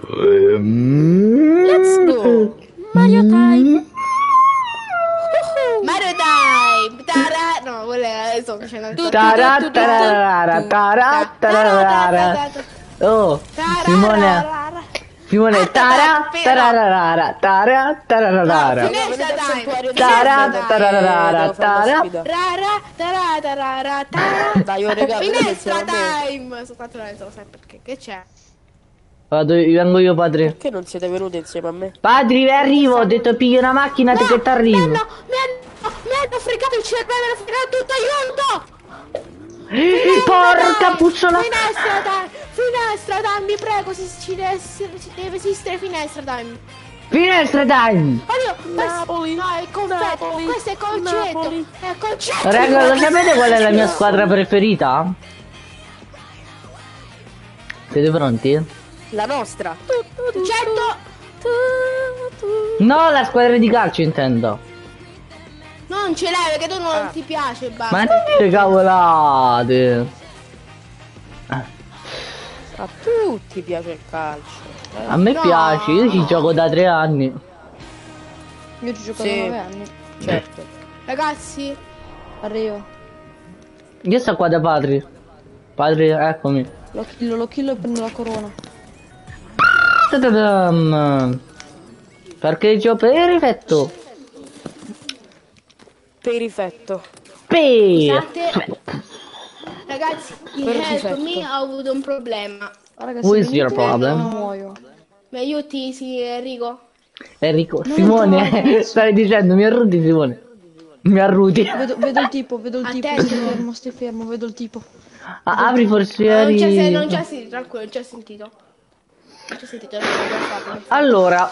Let's go! Mario Time! Mario Time. Tara... No, quella sto facendo il Tara, tararara, tara, tararara. Oh, Simone, Simone, tara, tararara, tara, tararara. Finestra time. Tara, Finestra time. tararara, tara. Rara, tara, tarara, tara. Dai, io regalo. Finestra time. Soltanto Lorenzo lo sai perché. Che c'è? Vado, vengo io, padre. Perché non siete venuti insieme a me? Padri, vengo, ho detto pigli una macchina No, che ti arrivo. Mi hanno, mi hanno, mi hanno fregato il cervello, mi hanno fregato tutto, aiuto! Porca puzzola. Finestra time! Finestra time, vi prego, si, ci deve, essere- ci deve esistere finestra time! Finestra time. Oddio, Napoli, no, è il confetto, Napoli, questo è il concetto! Napoli. È il concetto! Raga, lo sapete qual è la mia squadra preferita? Siete pronti? La nostra. Concetto! No, la squadra di calcio intendo. Non ce l'hai perché tu non Ah. ti piace, basta. Ma non dire cavolate. A tutti piace il calcio. eh. A me No. piace, io ci gioco da tre anni. Io ci gioco Sì. da nove anni. Certo. Ragazzi, Arrivo. Io sto qua da padri. Padri, eccomi. Lo killo, lo killo e prendo la corona. Ta-da-dam. Parcheggio perfetto. Perifetto. Pe. scusate. Ragazzi, in Perfetto. help me ho avuto un problema. Ah, ragazzi, Who is venite your che problem? non muoio. Mi aiuti, sì, Enrico? Enrico, Simone, stavi dicendo, mi arrudi Simone. Mi arrudi. Vedo, vedo il tipo, vedo il tipo. Attento. Stai fermo, stai fermo, vedo il tipo. Ah, apri forse Ah, non c'è, se- eri... non c'è sentito, tranquillo, non c'è sentito. Non c'è sentito, non c'è fatto. Allora,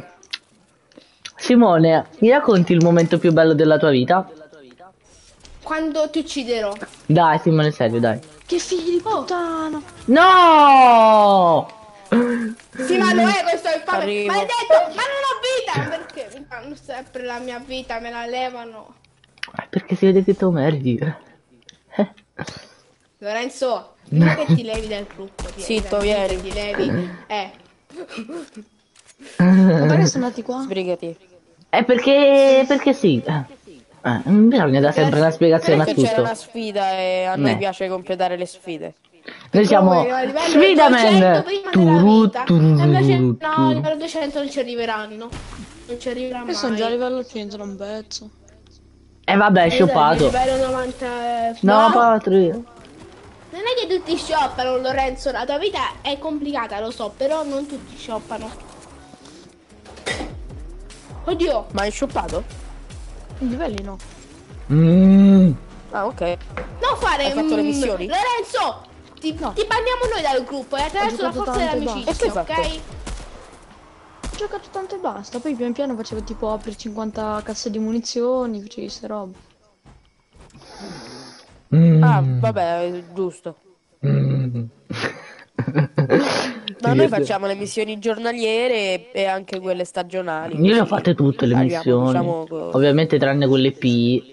Simone, mi racconti il momento più bello della tua vita? Quando ti ucciderò. Dai Simone, serio, dai. Che figli di puttana. No! Sì, ma lo è questo è il fame. Arrivo. Maledetto, ma non ho vita! Perché mi danno sempre la mia vita, me la levano. Perché si vede che tu merdi. Eh. Lorenzo, prima che ti levi dal gruppo. Ti Zitto, levi dal vieni. gruppo, Ti levi. Eh. Ma perché sono andati qua? Sbrigati. È perché... perché sì. Eh, non bisogna dare sempre una spiegazione a Perché c'era tutto. una sfida e a noi Eh. piace completare le sfide. Noi siamo Comunque, a livello Sfidaman. duecento prima della Turu, vita. turu, E invece turu, no, a turu. livello duecento non ci arriveranno. Non ci arriverà mai. Io sono già a livello cento, non pezzo. E vabbè, Io sono a scioppato. livello novanta. No, Patri. Non è che tutti shoppano, Lorenzo, la tua vita è complicata, lo so, però non tutti shoppano. Oddio, Ma hai shoppato? I livelli no. Mm. Ah, ok. non fare... Hai fatto le mm, missioni? Lorenzo, ti, No. ti banniamo noi dal gruppo e attraverso la giocato forza tanto e dell'amicizia, basta. E che hai ok? Ho giocato tanto e basta. Poi pian piano facevo tipo apri cinquanta casse di munizioni, facevi ste robe. Mm. Ah, vabbè, è giusto. Mm. Ma noi facciamo le missioni giornaliere e anche quelle stagionali. Io le ho così fatte tutte le arriviamo, missioni. diciamo, co- Ovviamente tranne quelle P.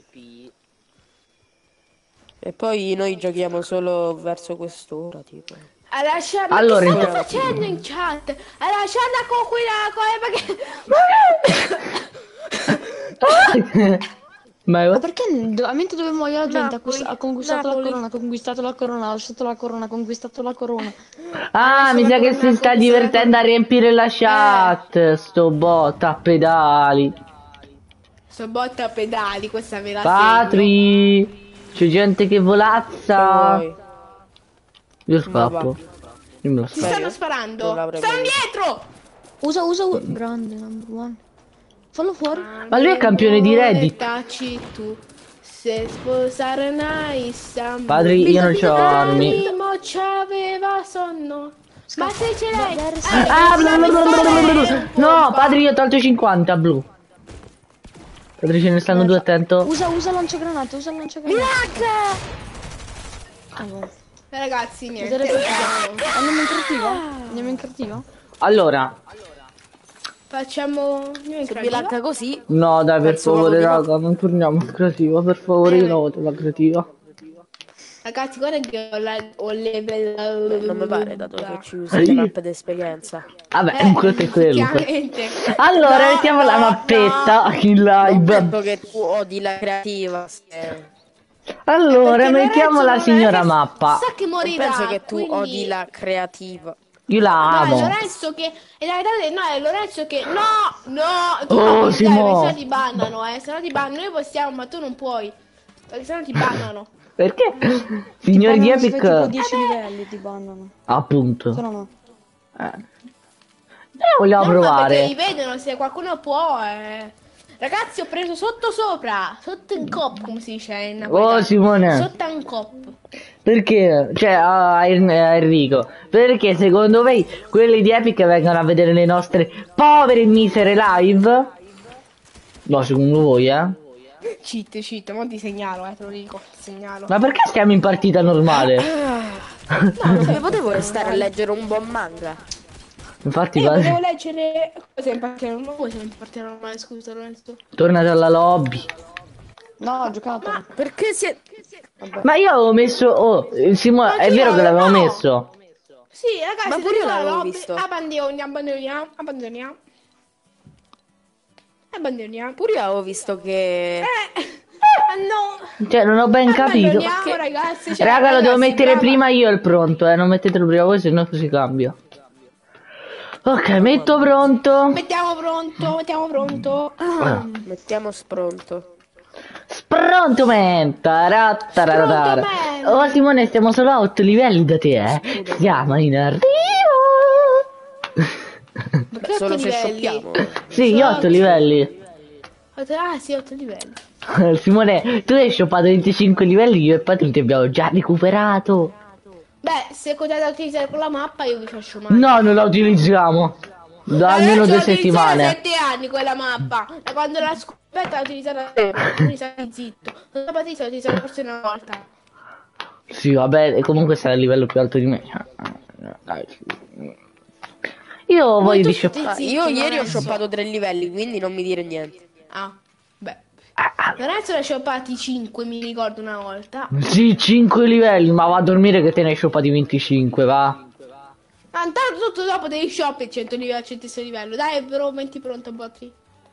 E poi noi giochiamo solo verso quest'ora, tipo. A lasciare... Allora, Ma che inter- state facendo in chat? A lasciarla con quella cosa perché... Ma Ma perché do- mentre dove muoio la gente ha, Napoli, acquist- ha conquistato Napoli. la corona, ha conquistato la corona, ha lasciato la corona, ha conquistato la corona. Ah, mi sa che si sta divertendo a riempire la chat. Sto botta a pedali. Sto botta a pedali, questa me la segno. Patri, c'è gente che volazza. Poi, Io scappo. Io me lo Si scappo. stanno Non sparando. l'avrei Stanno mai dietro! Usa, usa, usa. Grande, number one. Fallo fuori. Ma lui è campione di Reddit. Taci tu. Se sposare nice. Padri, io non c'ho armi. Mo c'aveva sonno. Ma se ce l'hai. Dai, eh, resta- Ah, bla bla bla bla bla bla bla. eh, No, pompa. padri, io ho tolto cinquanta blu. Padri, ce ne stanno due, attento. Usa, usa lanciagranate, usa lanciagranate. Ah, boh. Eh, Ragazzi, niente. Vedere che- Andiamo in creativa? Andiamo in creativa? Allora, Facciamo. Andiamo in se mi creativa? lacca così, no, dai, per Penso favore, proprio di raga, non torniamo in creativa, per favore, io la voto la creativa. Ragazzi, guarda che ho, la, ho level. non mi pare, dato che ci usi le mappe d'esperienza. Vabbè, Eh, un conto è quello. effettivamente. Allora, No, mettiamo la no, mappetta in Non live. detto che tu odi la creativa. se- Allora, Perché mettiamo Lorenzo la non signora è che mappa. Sa che Non morirà. penso che tu quindi- odi la creativa. Io la No, è amo. Lorenzo che. È la verità, no, è Lorenzo che. No! No! Tu Oh, non puoi Simo. dare, se no ti bannano, eh. Se no ti bannano. Noi possiamo, ma tu non puoi. Perché se no ti bannano. Perché? Signori di Bannano se fai tipo Epic, dieci livelli ti bannano. appunto. Se no no. Eh. Eh, vogliamo No, ma perché provare. li vedono, se qualcuno può. eh. Ragazzi, ho preso sotto sopra. Sotto in cop, come si dice in napoletano. Oh Simone, Sotto in cop. perché? Cioè, a, a En- a Enrico, perché secondo me quelli di Epic vengono a vedere le nostre povere e misere live? No, secondo voi, eh? Cheat, cheat, mo ti segnalo, eh, te lo dico, ti segnalo. Ma perché stiamo in partita normale? No, non mi potevo restare a leggere un buon manga. Infatti, Io quasi. volevo leggere. Cosa in partita normale? Cosa in partita normale, scusa Lorenzo? Tornate alla lobby. No, ho giocato. Perché si è... Ma io avevo messo. Oh, eh, Simone, Ma è chi vero no, che l'avevo no. messo. Sì, ragazzi, Ma pure io torniamo alla l'avevo lobby. visto. Abbandoniamo, abbandoniamo, abbandoniamo. Abbandoniamo. Pure io avevo visto che... Eh, ah no. Cioè, non ho ben capito. Abbandoniamo, ragazzi. cioè, Raga, lo devo ragazzi, mettere brava. prima io il pronto, eh. Non mettetelo prima voi, se no si cambia. Ok, metto pronto. Mettiamo pronto, mettiamo pronto. Ah. Mettiamo spronto. Spronto man. Taratarara. Spronto man. Oh Simone, stiamo solo a otto livelli da te, eh. Siamo in arrivo. Perché Solo otto se livelli? sciocchiamo. Sì, io otto livelli. Ah sì, otto livelli. Simone, tu hai shoppato venticinque livelli, io e Patrick ti abbiamo già recuperato. Beh, se continuate a utilizzare quella mappa io vi faccio male. No, non la utilizziamo. Da almeno due settimane. sette anni quella mappa. Da quando l'ha scoperta l'ho utilizzata quindi stai zitto. Non Patrizia l'ho utilizzata forse una volta. Sì, vabbè, e comunque sei a livello più alto di me. Dai. Io voglio tu di stai shoppare. Ah, io Zitto, ieri ho Lorenzo. shoppato tre livelli, quindi non mi dire niente. Ah, beh. Lorenzo ne ha shoppati cinque, mi ricordo una volta. Sì, cinque livelli, ma va a dormire che te ne hai shoppati venticinque, va. Ah, intanto tutto dopo devi shoppare cento livelli, centesimo livello. Dai, però metti pronto, Botri.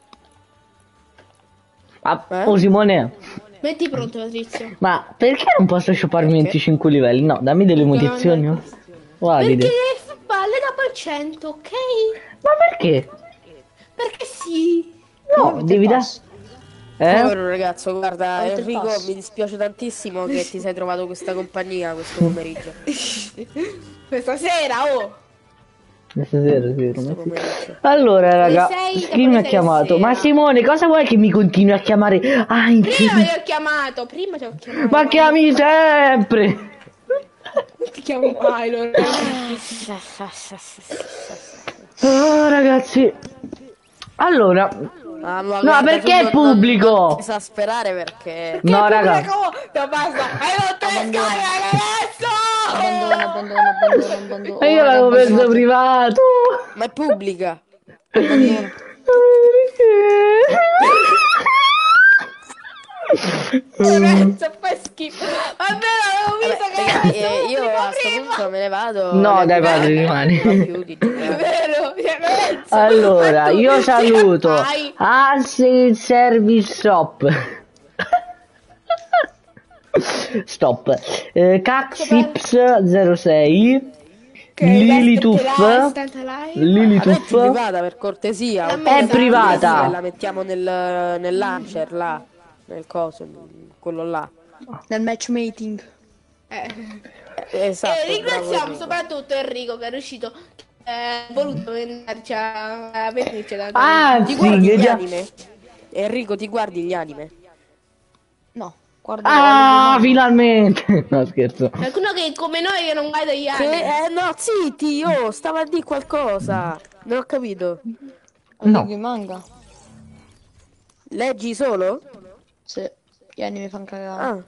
Ah, Eh? oh Simone, Metti pronto, Patrizio. ma perché non posso shopparmi venticinque livelli? No, dammi delle munizioni. no? Valide. Perché palle da per cento, ok? Ma perché? Perché sì. No, Muoviti devi e dare. passa. Eh? Povero ragazzo, guarda, Oltre il Enrico, passo. mi dispiace tantissimo che ti sei trovato questa compagnia questo pomeriggio. Questa sera, oh. Questa sera, sì, Questo ormai sì. pomeriggio. Allora, raga, sei, chi dopo mi le ha sei chiamato? Ma sera. Simone, cosa vuoi che mi continui a chiamare? Ah, in Prima ti ho chiamato, prima ti ho chiamato. Ma chiami sempre! Non ti chiamo mai, Lorenzo. Oh, ragazzi. Allora, Ah, ma no, guarda, perché tu è non- non- pubblico? Non ti sa sperare perché... no, raga. No, basta. Hai rotto le scale, Abbandono, ragazzo. abbandono, abbandono, abbandono. E io Ora l'avevo abbandonato. preso privato. Ma è pubblica. Abbandono. Lorenzo, fai schifo. Vabbè, l'avevo Vabbè, visto che raga, era eh, io pubblico a sto prima. punto me ne vado. No, Le- dai, padre, rimani. Non più di È giocare. vero, cioè, Lorenzo. Allora, Ma tu io ce la saluto fai? Asset Service Shop. Stop. Eh, Caxips zero sei. Che Lilituff. l'aspetterai, stanterai. La Lilituff. metti privata per cortesia. È oppure privata. La mettiamo nel, nel launcher là. Nel coso, quello là. Nel matchmaking. Eh. Eh, Esatto. e ringraziamo bravo, soprattutto Enrico che è riuscito eh, voluto venirci a, a venirci da Ah, Ti sì, guardi che gli già. anime? Enrico, ti guardi gli anime? No, guarda. Ah, finalmente. No, scherzo. qualcuno che come noi che non guarda gli Che, anni. eh no, zitti, oh, stava a dire qualcosa. Non ho capito. No. Leggo i manga. Leggi solo? Sì, gli anime fanno cagare. Ah,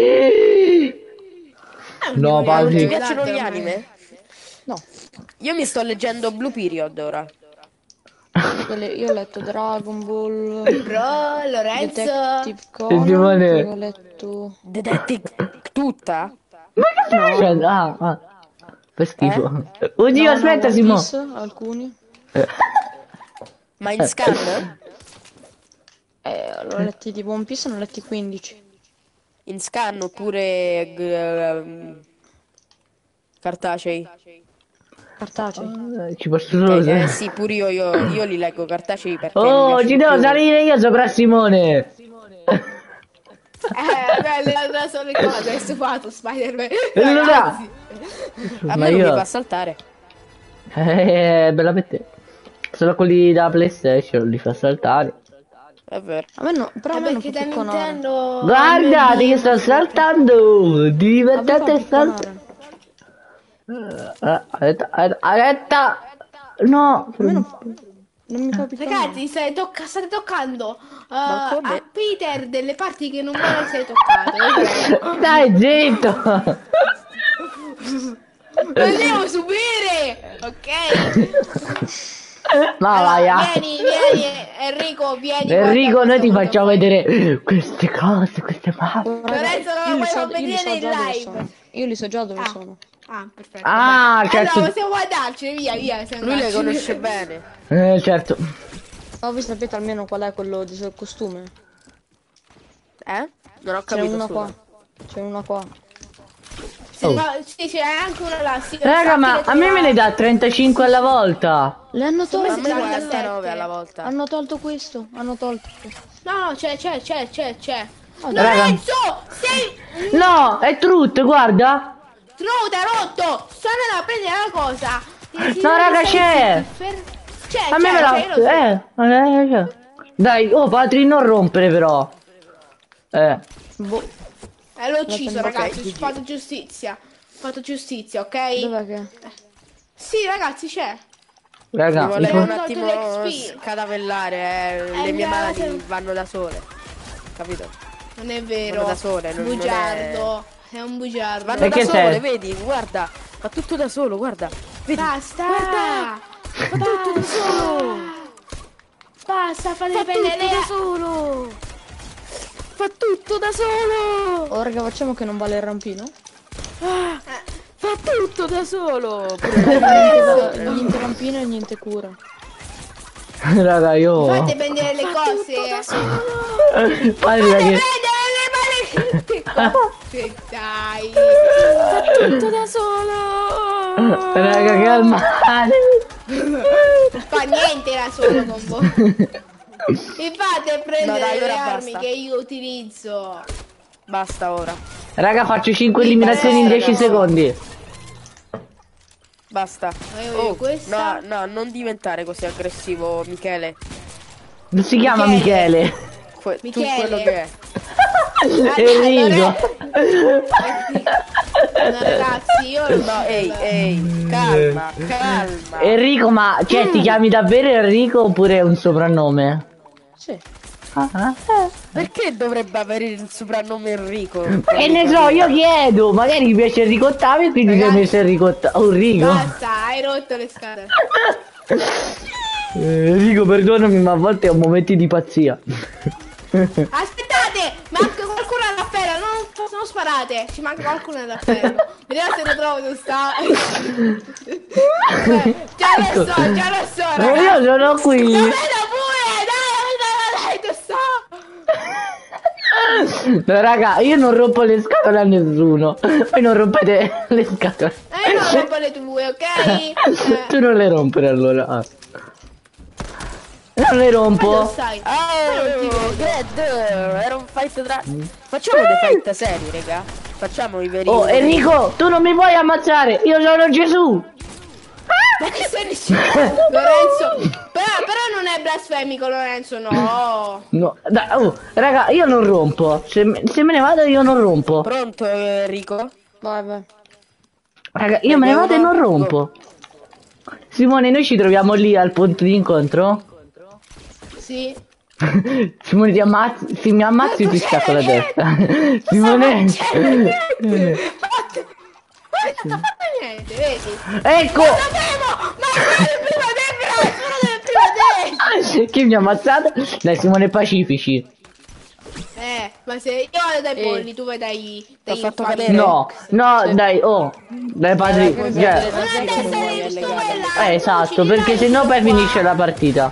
No, non ti padre. piacciono gli ormai. anime? No, Io mi sto leggendo Blue Period ora. io, le- io ho letto Dragon Ball, Bro, Lorenzo. Detective Simone. Conan, poi ho letto... Detective tutta? Ma che stai facendo? Ah, ah. Fa schifo. Oddio, No, no, aspetta, One Simone. Piece, alcuni. Ma in scan? Eh, l'ho letti tipo One Piece, ne ho letti quindici. In scan oppure g- ehm, cartacei? Cartacei. Eh, Ci posso solo. Eh, eh, sì, pure io, io, io li leggo cartacei perché mi Oh, piace ci di devo più. salire io sopra Simone. Eh, vabbè, allora sono le cose, è stufato Spider-Man. Allora. Ragazzi. A Ma me non mi io. fa saltare. Eh, bella per te. Solo quelli da PlayStation li fa saltare. È vero. A me no, però a Eh, me non perché fa da picconare. Nintendo... Guarda, ti sto saltando! A me fa Divertente saltare. picconare. Aletta, aletta! No! A me non fa... Non mi fa picconare. Ragazzi, state, tocca- state toccando uh, Ma come? a Peter delle parti che non vuole essere toccato. vi prego. Dai, zitto! Lo devo subire! Ok? Ma Allora, vai, ah. vieni, vieni, Enrico, vieni. Enrico, guarda noi ti questo facciamo modo. vedere queste cose, queste mappe. Lorenzo, non io lo li puoi so, far io li vedere so in già dove live. sono. Io li so già dove Ah. sono. Ah, perfetto. Ah, dai. certo. Allora, possiamo andarcene, via, via. siamo Lui le andarcene. conosce bene. Eh, certo. Ma voi sapete almeno qual è quello di sul costume? Eh? Non ho C'è capito. una scusa. qua. C'è una qua. Sì, no, sì, c'è anche una là. Sì, Raga, infatti ma le a me me trovavo. ne dà trentacinque alla volta. Le hanno A tolto. me settantasette. quarantanove alla volta. Hanno tolto questo. Hanno tolto questo. No, no, c'è, c'è, c'è, c'è, c'è. Oh, Lorenzo, sei... No, è truth, guarda. Truta, rotto! Sto andando a prendere la cosa. Ti- ti No, devi raga, stare c'è. zitti, fer- C'è, A me c'è, me c'è, la... io lo so. Eh, eh, eh. Dai, oh, Patri, non rompere però. Eh. Boh. Eh, l'ho ucciso, Ok, ragazzi, G G. ho fatto giustizia. Ho fatto giustizia, ok? Dov'è che? Sì, ragazzi, c'è. Raga, Mi mi volevo fa- un tolto attimo l'X P. scatavellare, eh. Eh, Le mie mi ha- mani vanno da sole. Capito? Non è vero. Vanno da sole, non- non bugiardo. È... un bugiardo. Vanno E da che sole, sei? vedi? Guarda. Fa tutto da solo, guarda. Vedi? Basta! Guarda! Fa tutto da solo! Basta, fate Fa dipendere tutto da le... solo! Fa tutto da solo! Oh, raga, facciamo che non vale il rampino? Ah, fa tutto da solo! Niente, niente rampino e niente cura. Raga, io... Fate prendere le cose. Patri, Fate che... prendere le maledette cose, dai. Tutto da solo! Raga, calmate. Non fa niente da solo con voi. Mi fate prendere No, dai, le ora armi basta. che io utilizzo. Basta ora. Raga, faccio cinque eliminazioni in dieci no. secondi. Basta. Ma io voglio Oh, questa. no, no, non diventare così aggressivo, Michele. Non si chiama Michele. Michele. Que- tu Michele. quello che è. Enrico. No, ragazzi, io non No, ehi, ehi, calma, calma. Enrico, ma cioè ti chiami davvero Enrico oppure è un soprannome? Sì. Ah, ah. Perché dovrebbe avere il soprannome Enrico? E ne so, io chiedo, magari mi piace Enrico Ottavio e quindi ti ho Ragazzi. messo Enrico Ottavio. Oh, Enrico. Basta, hai rotto le scatole. Eh, Enrico, perdonami, ma a volte ho momenti di pazzia. Aspettate, manca qualcuno all'appello, non, non sparate, ci manca qualcuno all'appello. Vediamo se lo trovo dove sta. Eh, già lo so, già lo so, Eh, ragazzi. io sono qui. Lo vedo pure, dai, dai, dai, dove sta? No, raga, io non rompo le scatole a nessuno. Voi non rompete le scatole. Eh, io non rompo le tue, ok? Eh, Tu non le rompere allora. Ah. Non le dove rompo. stai? Oh, Gred, era un fight tra... Facciamo dei fight seri, raga. Facciamo i veri... Oh, Enrico, tu non mi puoi ammazzare. Io sono Gesù. Ma che sei dicendo? Lorenzo, però, però non è blasfemico, Lorenzo, no. No, dai, oh, raga, io non rompo. Se, me- se me ne vado io non rompo. Pronto, Enrico? Vai, vai. Raga, io me ne vado e non Vediamo. rompo. Simone, noi ci troviamo lì al punto di incontro? Sì. Simone ti ammazzi, se mi ammazzi ti scacco la testa. Simone. Fate, non fatto niente, vedi? Ecco! Sapevo! Ma sono del primo tempo, sono del primo tempo! Chi mi ha ammazzato? Dai, Simone Pacifici. Eh, ma se io vado dai polli, tu vai dai... dai fatto infami. cadere? No, no, dai, oh. Dai, padri. Eh, cioè, Una Sai che testa non di vuoi pistola, allegare. tu eh, ci esatto, dai perché il sennò poi qua. finisce la partita.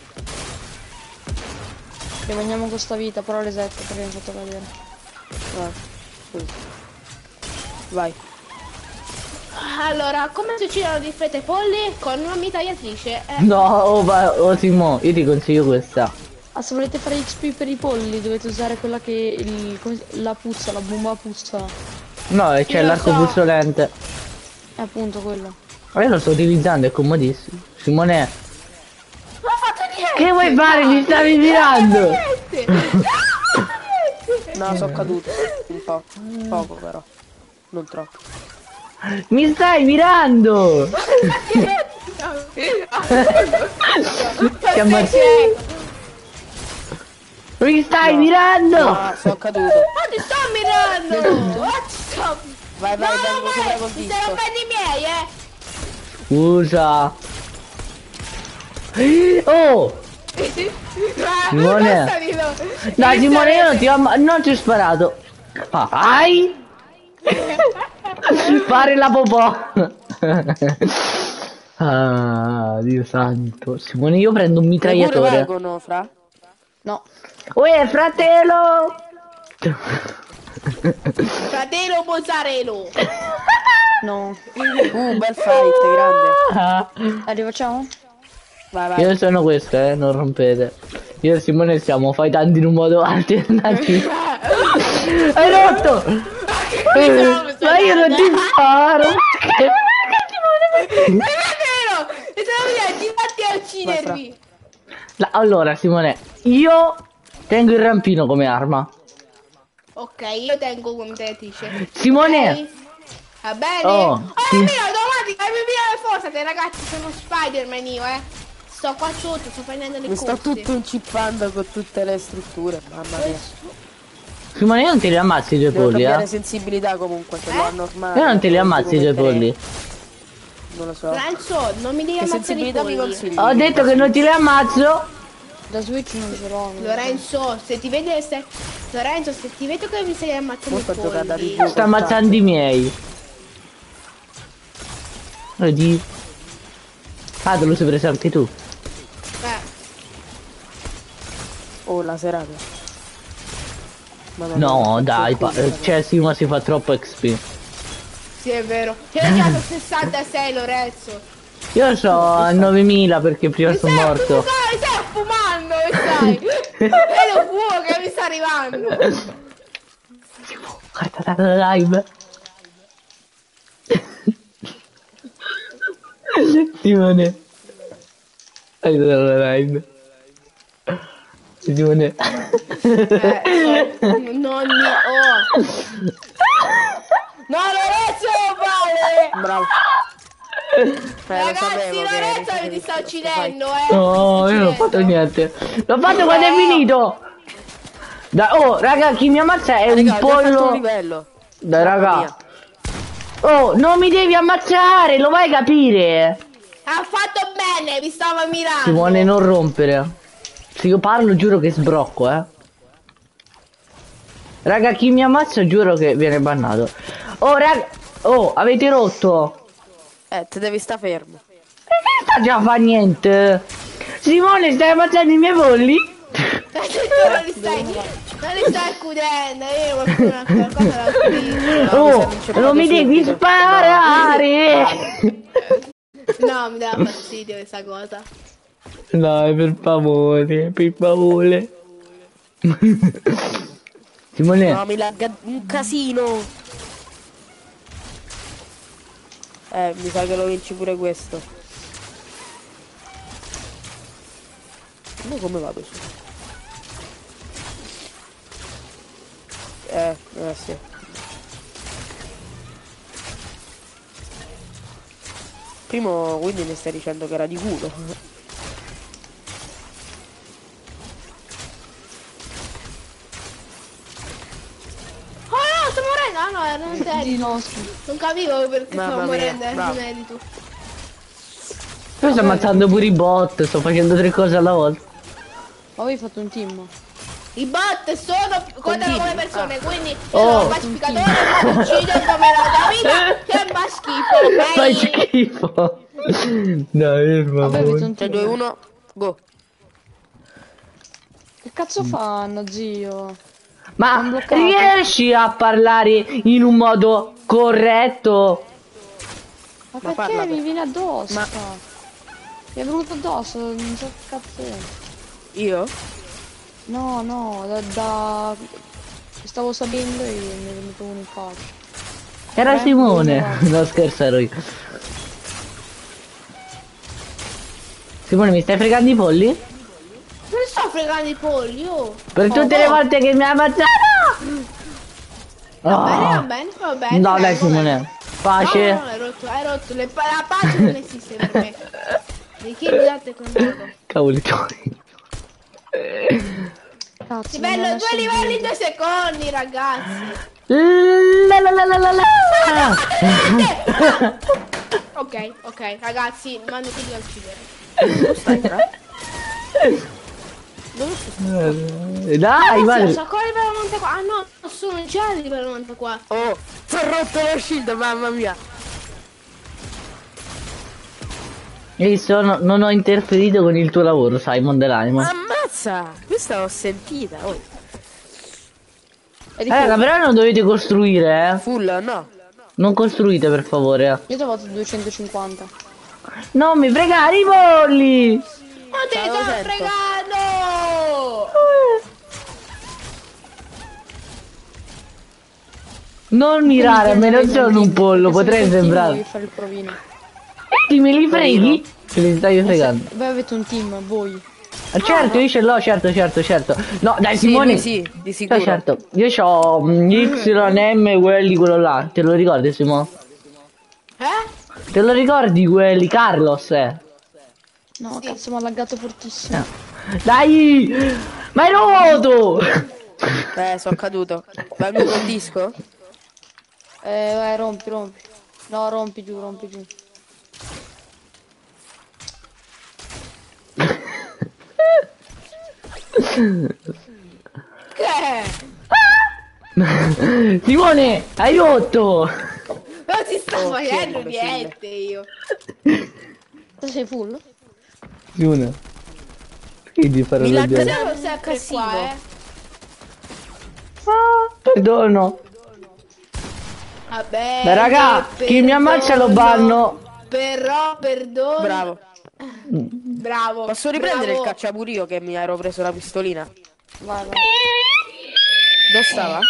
Rimaniamo con sta vita, però le sette perché mi hai fatto cadere. Vai. Scusa. Vai. Allora, come si uccidono di fretta i polli? Con una mitragliatrice. Eh, No, oh, va- oh Simo, io ti consiglio questa. Ah, se volete fare X P per i polli dovete usare quella che... Il, come si- la puzza, la bomba puzza. No, c'è lo l'arco so. puzzolente. È appunto quello. Ma io lo sto utilizzando, è comodissimo. Simone, Non ho fatto niente. che vuoi fare? Mi stavi mirando! Niente. No, non ho fatto niente. No, sono caduto. Un po'. Poco però. Non troppo. Mi stai mirando! Che ammazz- Mi stai mirando! No, sono caduto. Ma ti sto mirando. Ma ti sto... Vai, vai, No, vengo sopra vai, col ti stai disco. rompendo i miei, eh. Scusa. Oh! Simone. Dai Simone, io non ti ho amma- non ti ho sparato. Ai! Fare la popò. Ah, Dio santo. Simone, io prendo un Le pure mitragliatore. valgono, fra? No. Uè, fratello! Fratello mozzarello. No. Uh, bel fight, grande. Ah. La rifacciamo? Vai, vai. Io sono questo, eh, non rompete. Io e Simone stiamo fightando in un modo alternativo. Hai rotto! Eh, ma io non ti sparo! È vero! E se ti fatti a uccidermi. La- allora, Simone, io tengo il rampino come arma. Ok, io tengo come dice. Simone! Ok? Va bene? Oh, Oh, sì. è vero, automatica, è via le forze, ragazzi, sono Spider-Man io, eh. Sto qua sotto, sto prendendo le Mi sto corse. tutto incippando con tutte le strutture. Mamma mia. Simone, io non te li ammazzi i due Devo polli, cambiare eh? sensibilità comunque, se lo normale. Io non te li ammazzi i due come polli. tre. Non lo so. Lorenzo, non mi devi Che ammazzare i sensibilità mi polli. consigli? Ho detto che non ti li ammazzo. Da Switch non ce l'ho. Lorenzo, se ti vede se... Lorenzo, se ti vedo che mi stai ammazzando i Molto giocata di polli. più. Sta ammazzando i miei. Vedi? Ah, te lo sei preso anche tu. Eh, Oh, la serata. Madonna, No, che dai, pa- culo, cioè sì, ma si fa troppo X P. sì, è vero. Io ho dato sessantasei, Lorenzo. Io so a novemila perché prima Mi sono stai, morto. stai, stai fumando, mi stai? È lo fuoco che mi sta arrivando. Guarda la live. Simone. Guarda la live. Simone. Eh, non mi... Oh. No, Lorenzo, vale! Bravo. Eh, lo Ragazzi, sapevo che Lorenzo eri- mi sta sto uccidendo, eh. No, io non ho fatto niente. L'ho fatto quando è finito. Da- oh, raga, chi mi ammazza è fight. un Raga, ho già fatto un pollo. livello. Dai, Mamma raga. mia. Oh, non mi devi ammazzare, lo vai a capire. Ha fatto bene, mi stava mirando. Simone, non rompere. Se io parlo, giuro che sbrocco, eh. Raga, chi mi ammazza, giuro che viene bannato. Oh, raga. Oh, avete rotto. Eh, te devi sta fermo. Perché sta già a fa niente? Simone, stai ammazzando i miei polli? Non li stai, non li stai accudendo, io qualcuno qualcosa l'ho scritto. No, mi Oh, sono inceppato non mi devi subito. sparare. No, mi dà fastidio questa cosa. Dai, per favore, per favore. Simone, No, mi lagga un casino. Eh, mi sa che lo vinci pure questo. Ma come vado su? Eh, eh sì. Primo, quindi mi stai dicendo che era di culo. Oh no, sto morendo! Ah no, era un Di serio. no, scusa. Non capivo perché Mamma stavo mia, morendo, eh, bravo. non eri tu. io sto ammazzando pure i bot, sto facendo tre cose alla volta. Ma avevi fatto un team? I bot sono contano come persone, quindi io Oh. sono un pacificatore, mi uccido come la vita, che fa schifo, Fai ok? schifo. Dai, per Vabbè, avete favore. un tre, team. due, uno, go. Che cazzo fanno, zio? Ma bloccato. riesci a parlare in un modo corretto? Ma Ma perché parla, mi beh. viene addosso? Ma- Mi è venuto addosso, non so che cazzo è. Io? No, no, da... da... Stavo salendo e mi è venuto uno in faccia. Era Eh, Simone. no. No, scherzo, ero io. Simone, mi stai fregando i polli? Non sto fregando i polli, oh. Per tutte le volte che mi ha ammazzato! Va bene, va Oh. bene, va bene. No, dai, va bene. Simone. Pace. No, no, hai rotto, hai rotto. Le, la pace non esiste per me. Di chi mi date controllo? Cavoli tuoi. Cazzo, Che non bello, ho due messo il livelli in video. due secondi, ragazzi. La la la la la la. Ok, ok, ragazzi, mando tutti a uccidere. Eh, Dai, Ragazzi, guarda. sono ancora a livello novantaquattro. Ah no, non sono già a livello novantaquattro. Oh, si è rotto lo shield, mamma mia. Hai visto? No- non ho interferito con il tuo lavoro, Simon dell'anima. Ammazza, questa l'ho sentita. Oh. È di Eh, raga, full. però non dovete costruire, eh. Full, no. Non costruite, per favore. Io ti ho fatto duecentocinquanta. Non mi fregare i polli! Non ti Ciao, sto sento. fregando! Non mirare, a me non sono un pollo, potrei sembrare. Devi fare il provino. Vedi, me li freghi? Ce li stai fregando. Voi avete un team, voi. Ah, certo, io ce l'ho, certo, certo, certo. No, dai, Sì, Simone. lui sì, di sicuro. Eh, certo, io ho Y M, quelli, quello là. Te lo ricordi, Simone? Eh? Te lo ricordi quelli, Carlos, eh? No, cazzo, mi ha laggato fortissimo. Dai! Ma è rotto! Eh, sono caduto. Vengo col disco? Eh, vai, rompi, rompi. No, rompi giù, rompi giù. Che? Simone, hai rotto! Non si sta Oh, facendo che niente io. Tu sei full? Simone. Perché devi fare Mi la lagga gente? Siamo sempre casino. qua, eh. Ah, perdono. Vabbè. Beh, raga, che chi mi ammazza lo perdono. banno. Però perdono. Bravo. Bravo. Posso riprendere bravo. il cacciaburio che mi ero preso la pistolina? Vai, vai. Dove stava?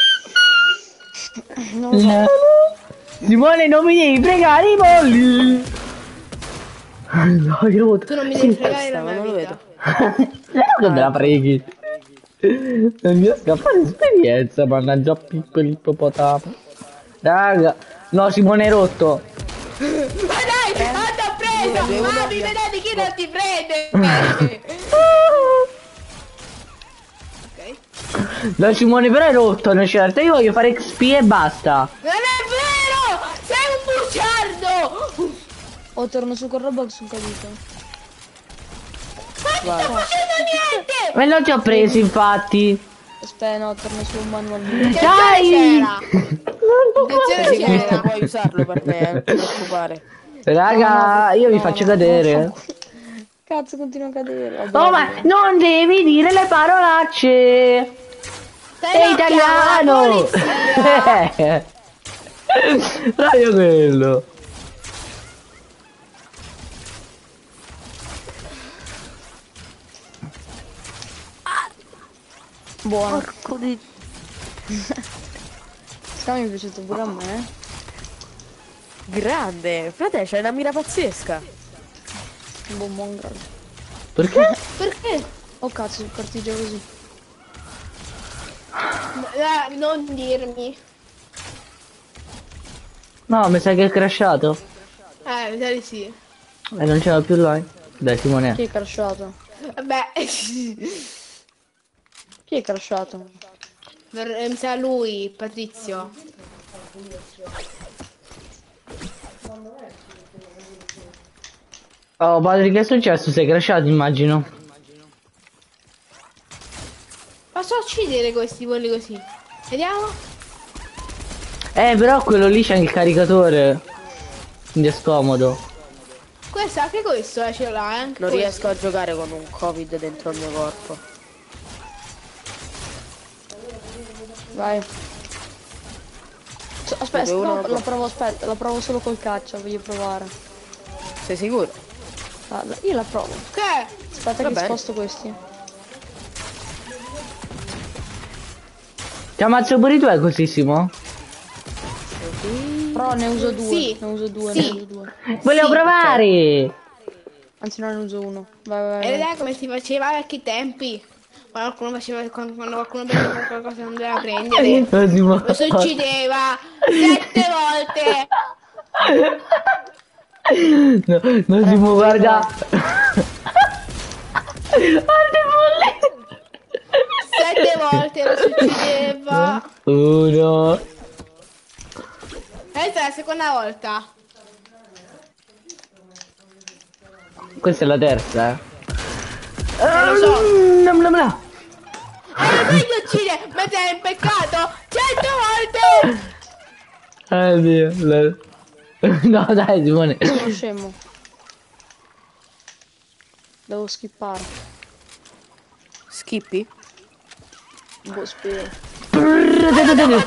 Non lo so. Simone, non mi devi fregare i polli. No, hai rotto. Tu non mi devi fregare la Stava, mia non lo vita. Non me la freghi. Non riesco a fare esperienza, mannaggia piccoli ippopotami. Raga, no, Simone è rotto. Ma dai, hanno preso! due, uno, Ma mi via. vedete chi non ti prende? Ok. No, Simone, però è rotto, non certo. Io voglio fare X P e basta. Non è vero! Sei un bugiardo! Oh, torno su con Roblox, sono caduto. Ma non sto facendo niente! Ma non ti ho preso, infatti. Aspetta, no, torno su manual mio. Dai! Attenzione Sì, questo c'era! puoi usarlo per me, eh, non ti preoccupare. Raga, io vi faccio cadere. Cazzo, continua a cadere. Vabbè, Oh, ma non devi dire le parolacce. Stai Sei no, italiano! chiama la polizia. Proprio quello. buono. Porco di... Scam mi è piaciuto pure a me. Grande! Frate, c'hai una mira pazzesca. Un buon mongrel. Perché? Perché? Oh cazzo, parti già così. Eh, non dirmi. No, mi sa che è crashato. Eh, mi sa di sì. E non c'era più là. Dai, Simone. Chi è crashato? Vabbè. Chi è crashato? Per- eh, mi sa lui, Patrizio. Oh, padre, che è successo? Sei crashato, immagino. Posso uccidere questi polli così? Vediamo. Eh, però quello lì c'è il caricatore. Quindi è scomodo. Questo, anche questo eh, ce l'ha, eh. anche Non questo. riesco a giocare con un Covid dentro il mio corpo. Vai. So- Aspetta, Dove uno- no, la provo, aspetta, la provo solo col caccia, voglio provare. Sei sicuro? Ah, la- io la provo. Che? Aspetta Va che bene. sposto questi. Ti ammazzo pure tu, è così, Simo? Però ne uso due. Sì. Ne uso due, Sì. ne uso due. Volevo Sì, provare! Anzi, no, ne uso uno. Vai, vai, E vai. vedete come si faceva ai vecchi tempi? Quando qualcuno faceva, quando quando qualcuno prendeva qualcosa che non doveva prendere. Non si può. Lo succedeva sette volte. No, non si può guardare. Guarda i bulli. Sette volte lo succedeva. Uno. Questa è la seconda volta. Questa è la terza, eh. Eh, lo so. Bla bla bla. E non ti uccide, ma sei in peccato cento volte. Oddio. la- No dai Simone. Sono scemo. Devo skippare. Skippi? Boh, spero. Per una...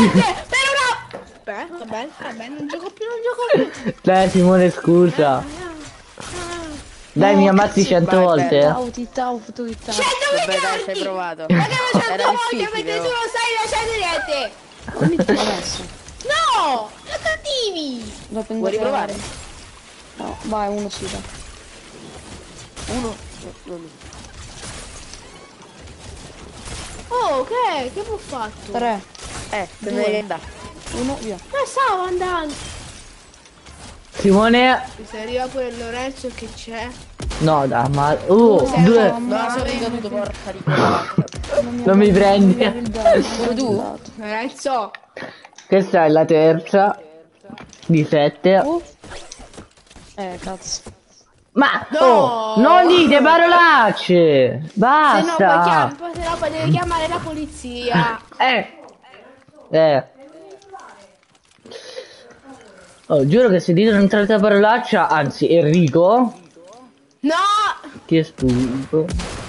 Beh, va bene, va bene, non gioco più, non gioco più. Dai Simone scusa. Dai mi ammazzi cento vai, volte. eh. Tau, ti tau, tu ti tau. Vabbè dai, ci hai provato. Ma che lo cento Era volte difficile. mentre tu oh. non stai facendo niente. Come ti fa adesso? No, sono cattivi. Devo prendere... Vuoi riprovare? No, vai, uno sì, dai. Uno. No, no, no. Oh, che? Che ho fatto? Tre, Eh, te ne devi andare. uno, via. Ma stavo andando. Simone. Se arriva pure Lorenzo che c'è. No dai ma. Uh, due. No, sono ricaduto, porca di quella. Non mi prendi. Pure tu? Lorenzo. Questa è la terza. Di sette. Uh. Eh, cazzo. Ma No! oh, non dite parolacce! Se no poi, Basta! chiam- poi- se no poi devi chiamare la polizia. Eh! Eh! Oh, giuro che se dite un'altra parolaccia, anzi Enrico, No! ti è stupido.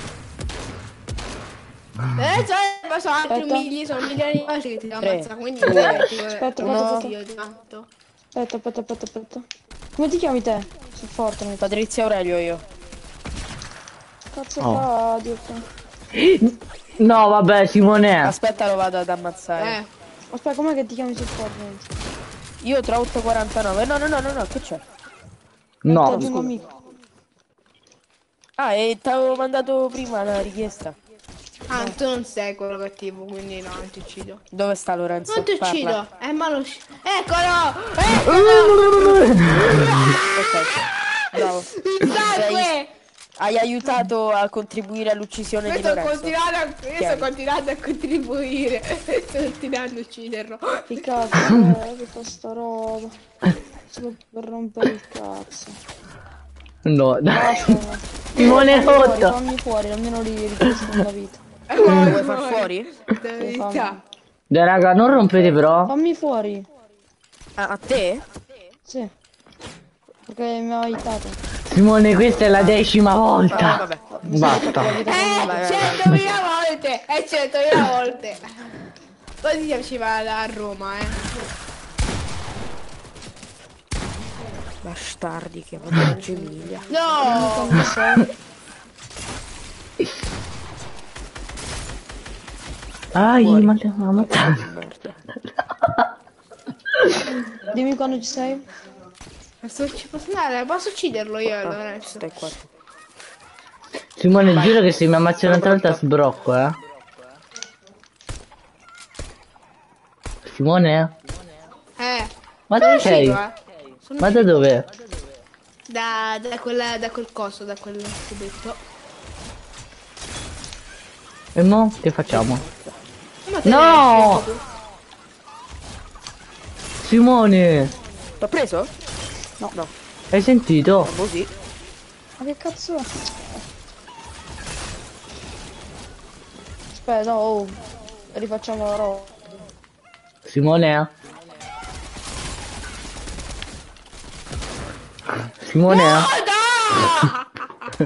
Adesso passo altri Aspetta. migli, sono milioni di volte che ti devo Tre, ammazzare, quindi due, veramente, aspetta, uno aspetta, figlio di tanto. Aspetta, aspetta, aspetta, aspetta. Come ti chiami te? Su Fortnite. Patrizia Aurelio io. Cazzo Oh. fa, Dio. No, vabbè, Simone. Aspetta, lo vado ad ammazzare. Eh, Aspetta, com'è che ti chiami su Fortnite? Io tra otto e quarantanove. No, no, no, no, no, che c'è? No. Di un amico. Ah, e ti avevo mandato prima la richiesta. ah, tu non sei quello cattivo, quindi no, non ti uccido. Dove sta Lorenzo? Non ti Parla. uccido, eh ma lo sci- Eccolo! Ok. Bravo. Il sangue! Hai aiutato a contribuire all'uccisione Io di sto Lorenzo. continuando a, io sto Chiaro. continuando a contribuire. Sto continuando a ucciderlo. Che cazzo, eh, che fa sta roba? Solo per rompere il cazzo. No, dai. Basta. Simone Fammi fuori, rotto. fammi fuori, almeno li ripresto la vita. Lo vuoi far fuori? Da vita. Dai raga, non rompete però. Fammi fuori. Ah, a te? Sì. Perché mi ha aiutato. Simone, questa è la decima Ah, volta. vabbè. Basta. Eh, vai, vai. centomila volte! Eh, centomila volte! Così si faceva a Roma, eh. Bastardi che vanno a Reggio Emilia. No! Quando sei? Ai, ma che mamma. Merda. Dimmi quando ci sei. Posso, ci posso andare? Posso ucciderlo io allora? adesso? Stai qua. Simone, giuro che se mi ammazzi un'altra volta sbrocco, eh. Simone? Eh. Ma sono dove sei? uscito, eh. Sono Ma da dove? Da, da, quella, da quel coso, da quel cubetto. E mo? Che facciamo? Ma te No! ne esci, Simone! T'ho preso? No. No. Hai sentito? Così. Ma che cazzo è? Aspetta, oh. Rifacciamo la roba. Simone? Simone? tu.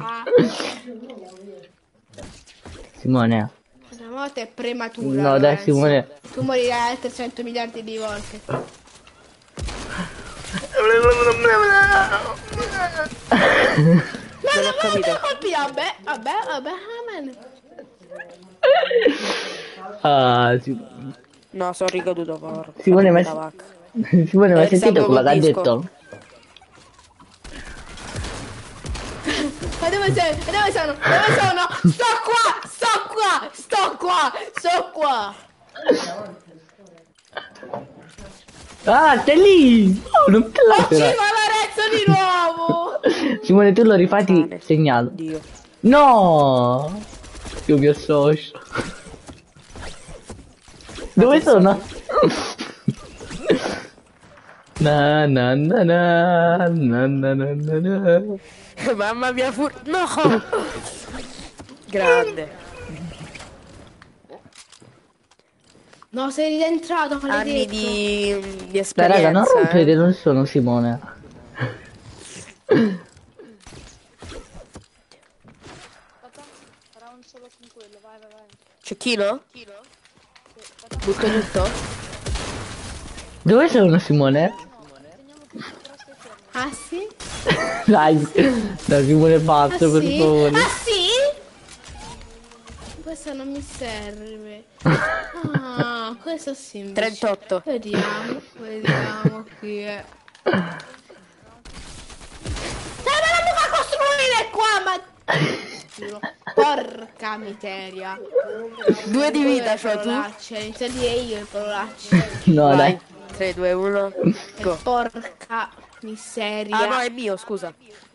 Simone? La morte è prematura. No, dai, Lorenzo. Simone. Tu morirai altre cento miliardi di volte. Ma Non ho capito. colpi, vabbè, vabbè, vabbè, amen. Ah, Simone. No, sono ricaduto, porco. Simone, ma... La vacca. Simone, ma hai Eh, sentito risalgo quello che ha col disco. detto? Ma dove sei? E dove sono? Dove sono? Sto qua! Sto qua! Sto qua! Sto qua! Ah, sei lì! Oh, non te la Ho ucciso Lorenzo di nuovo! Simone, tu lo rifatti, Cane. segnalo. Dio. No! Io mi associo. Dove sono? Na na na na na na na na na. Mamma mia, fur... No! Grande. No, sei rientrato, Anni maledetto. di, di Dai esperienza. raga, non rompete, eh. non sono Simone. Round solo con quello, vai, vai, vai. Cecchino? Butto tutto? Dove sono Simone? Ah sì? Dai, dai Simone Ah pazzo, per sì? favore. Ah sì? Questa non mi serve. Ah, questo sì. invece. trentotto. Vediamo, vediamo chi è. Dai, ma non mi fa costruire qua, ma... Giuro. Porca miseria. Due di vita Due c'ho tu. parolacce, inizio a dire io le parolacce. No, Vai. dai. tre, due, uno. Go. Porca miseria. Ah no, è mio, scusa.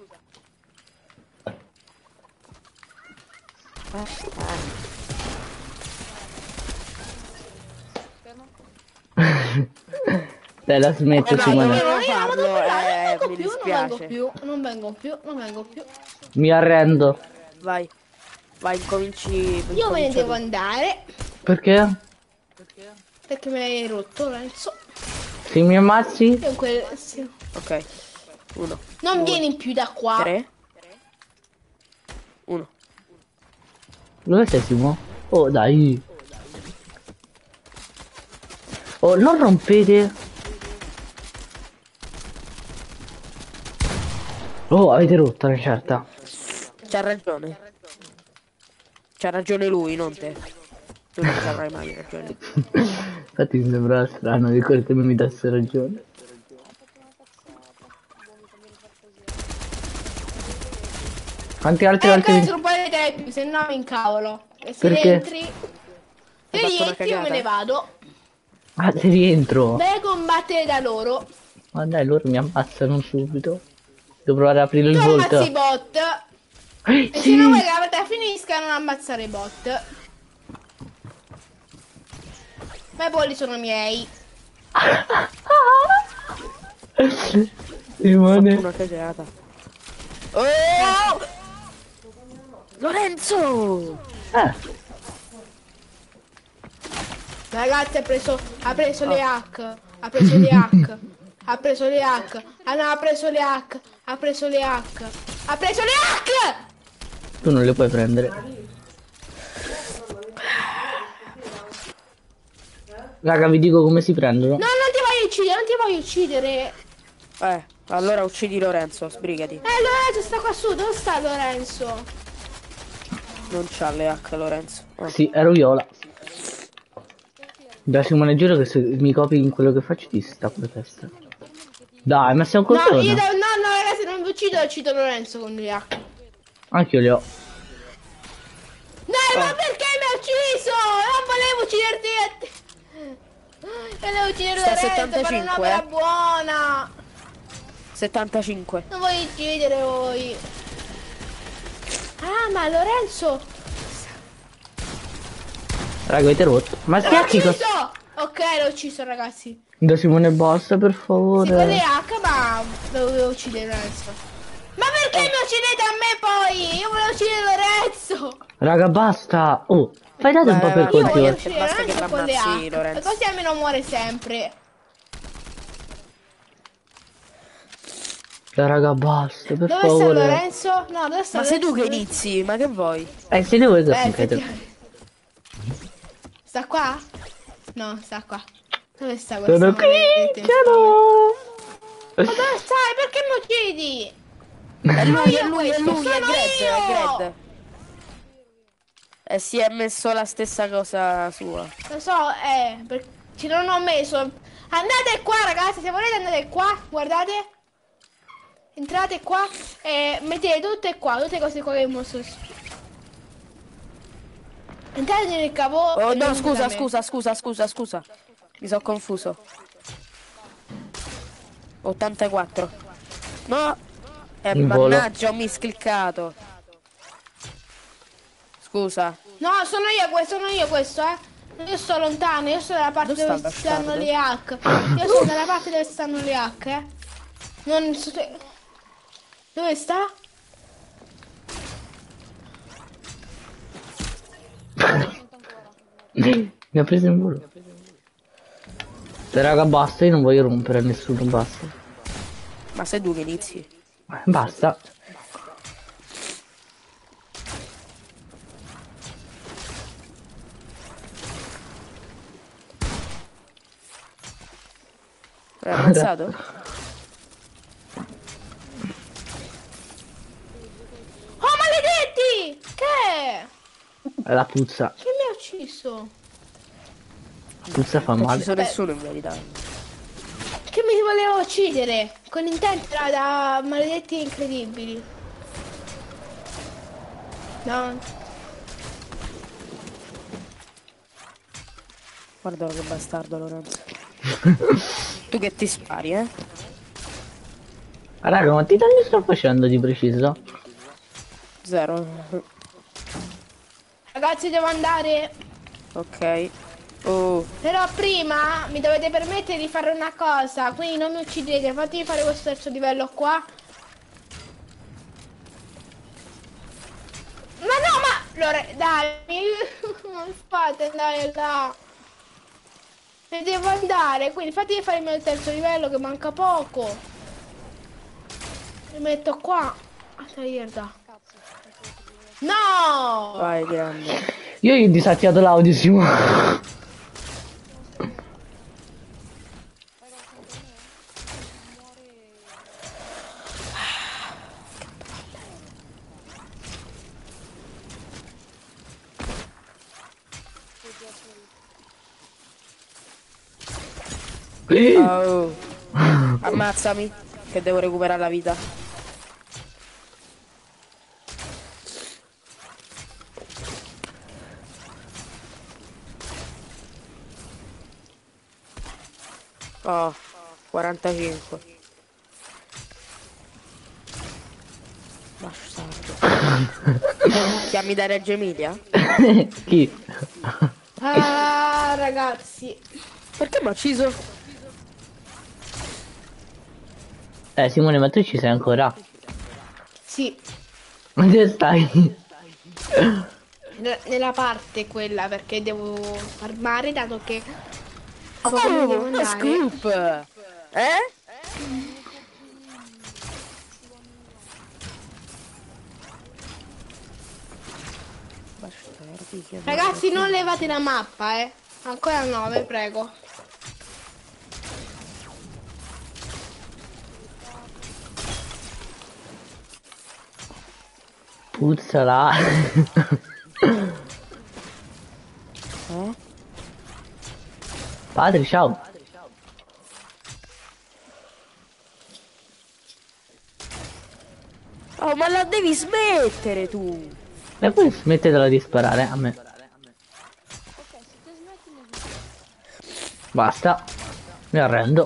Dai, la smetto Eh, no, Simone. io- No, io non farlo, vado più, eh, non vengo mi più, non vengo dispiace. più, non vengo più, non vengo più. Mi arrendo. Vai. Vai, incominci. Io me ne incomincia devo tu. andare Perché? perché me l'hai rotto, Lorenzo. Se mi ammazzi? Io in quel... sì. Ok. Uno. Non due, vieni più da qua. Tre. Uno. Dove sei Simo? Oh dai. Oh, non rompete. Oh, avete rotto una certa. C'ha ragione. C'ha ragione lui, non te. Tu non ci avrai mai ragione. Infatti mi sembra strano che quel tema mi desse ragione. Quanti altri Eh, altri... questo non puoi vedere più, se no mi incavolo. E se Perché? entri... Se Hai fatto una rientri io me cagata? ne vado. Ah, se rientro. Vai a combattere da loro. Ma dai, loro mi ammazzano subito. Devo provare ad aprire il Tu ammazzi i volto. bot. Eh, E se sì. non vuoi che la partita finisca, non ammazzare i bot. Ma i polli sono miei. Simone. Una cagata. Oh! Lorenzo! Eh, Ragazzi, ha preso, ha preso le hack. Ha preso le hack. Ha preso le hack. Ah no, ha preso le hack. Ha preso le hack. Ha preso le hack! tu non le puoi prendere. Raga, vi dico come si prendono. No, non ti voglio uccidere, non ti voglio uccidere. Eh, allora uccidi Lorenzo, sbrigati. Eh, Lorenzo sta qua su. Dove sta Lorenzo? Non c'ha le hack Lorenzo. Oh. Sì, ero viola. Da Simone, giuro che se mi copi in quello che faccio ti stacco la testa. Dai, ma sei un No, coglione. io da- no, no, ragazzi, non vi uccido, uccido Lorenzo con le hack. Anche io le ho. Dai, ma perché mi hai ucciso? Non volevo ucciderti a te. Volevo uccidere Sta a Lorenzo per settantacinque, un'opera eh. buona. settantacinque. Non voglio uccidere voi. Ah, ma Lorenzo Raga, avete rotto. Ma l'ho schiacchi cosa? ucciso. Ok, l'ho ucciso, ragazzi. Da Simone basta, per Sì, con le favore. hack, ma dovevo uccidere Lorenzo. Ma perché mi uccidete a me poi? Io volevo uccidere Lorenzo. Raga, basta. Oh, fai date un Vai, po' per vai, Io vai. voglio conto. uccidere Basta che Lorenzo con le l'ammazzi, hack. Lorenzo. E così almeno muore sempre. Cioè, raga, basta, per Dove sta favore. Lorenzo? No, dove sta Ma sei tu che Lorenzo? inizi, ma che vuoi? Eh, siete voi che Eh, applicate. effettivamente. Sta qua? No, sta qua. Dove sta questo? Sono qui, maledetto ciao. Ma dove stai? Perché mi uccidi? È lui, è io lui, è questo, lui, è sono Gred, è io! Gred. E si è messo la stessa cosa sua. Lo so, eh, perché ci non ho messo. Andate qua, ragazzi, se volete andate qua, guardate. Entrate qua e mettete tutte qua, tutte cose qua che mostro. Entrate nel cavo. Oh e no, venite scusa, da me. scusa, scusa, scusa, scusa. Mi sono confuso. ottantaquattro. No. Eh, In volo. mannaggia, ho miscliccato. Scusa. No, sono io questo, sono io questo, eh. Io sto lontano, io sto dalla parte Dove sta dove il stanno bastardo? le hack. Io sono dalla parte dove stanno le hack, eh. Non so se... Dove sta? Mi ha preso in volo. Se raga basta, io non voglio rompere a nessuno, basta. Ma sei tu che inizi? Eh, Basta. Hai ammazzato? Oh, maledetti! Che? È la puzza. Chi mi ha ucciso? Puzza fa Non ci male. sono nessuno in verità. Che mi voleva uccidere? Con intento era da maledetti incredibili. No. Guarda che bastardo Lorenzo. Tu che ti spari, eh? Raga, quanti danni sto facendo di preciso? Zero. Ragazzi, devo andare. Ok. Oh. Però prima mi dovete permettere di fare una cosa. Quindi non mi uccidete. Fatemi fare questo terzo livello qua. Ma no, ma... Lore, dai. Non fate andare là. E devo andare. Quindi fatemi fare il mio terzo livello che manca poco. Mi metto qua. A taglierda. No! Vai, grande. Io gli ho disattivato l'audio, Simo. Oh. Ammazzami, che devo recuperare la vita. Oh, quarantacinque. Bastardo. Chiami da Reggio Emilia? Chi? Ah, ragazzi. Perché mi ha ucciso? Eh, Simone, ma tu ci sei ancora? Sì, Ma dove stai? n- nella parte quella perché devo farmare dato che Oh, dopo che mi devo uno andare. scoop! Eh? Bastardi, che Ragazzi, non levate la mappa, eh. Ancora nove, prego. Puzza là. Eh? Padre, ciao. Oh, ma la devi smettere tu! E poi smettetela di sparare a me. Basta. Mi arrendo.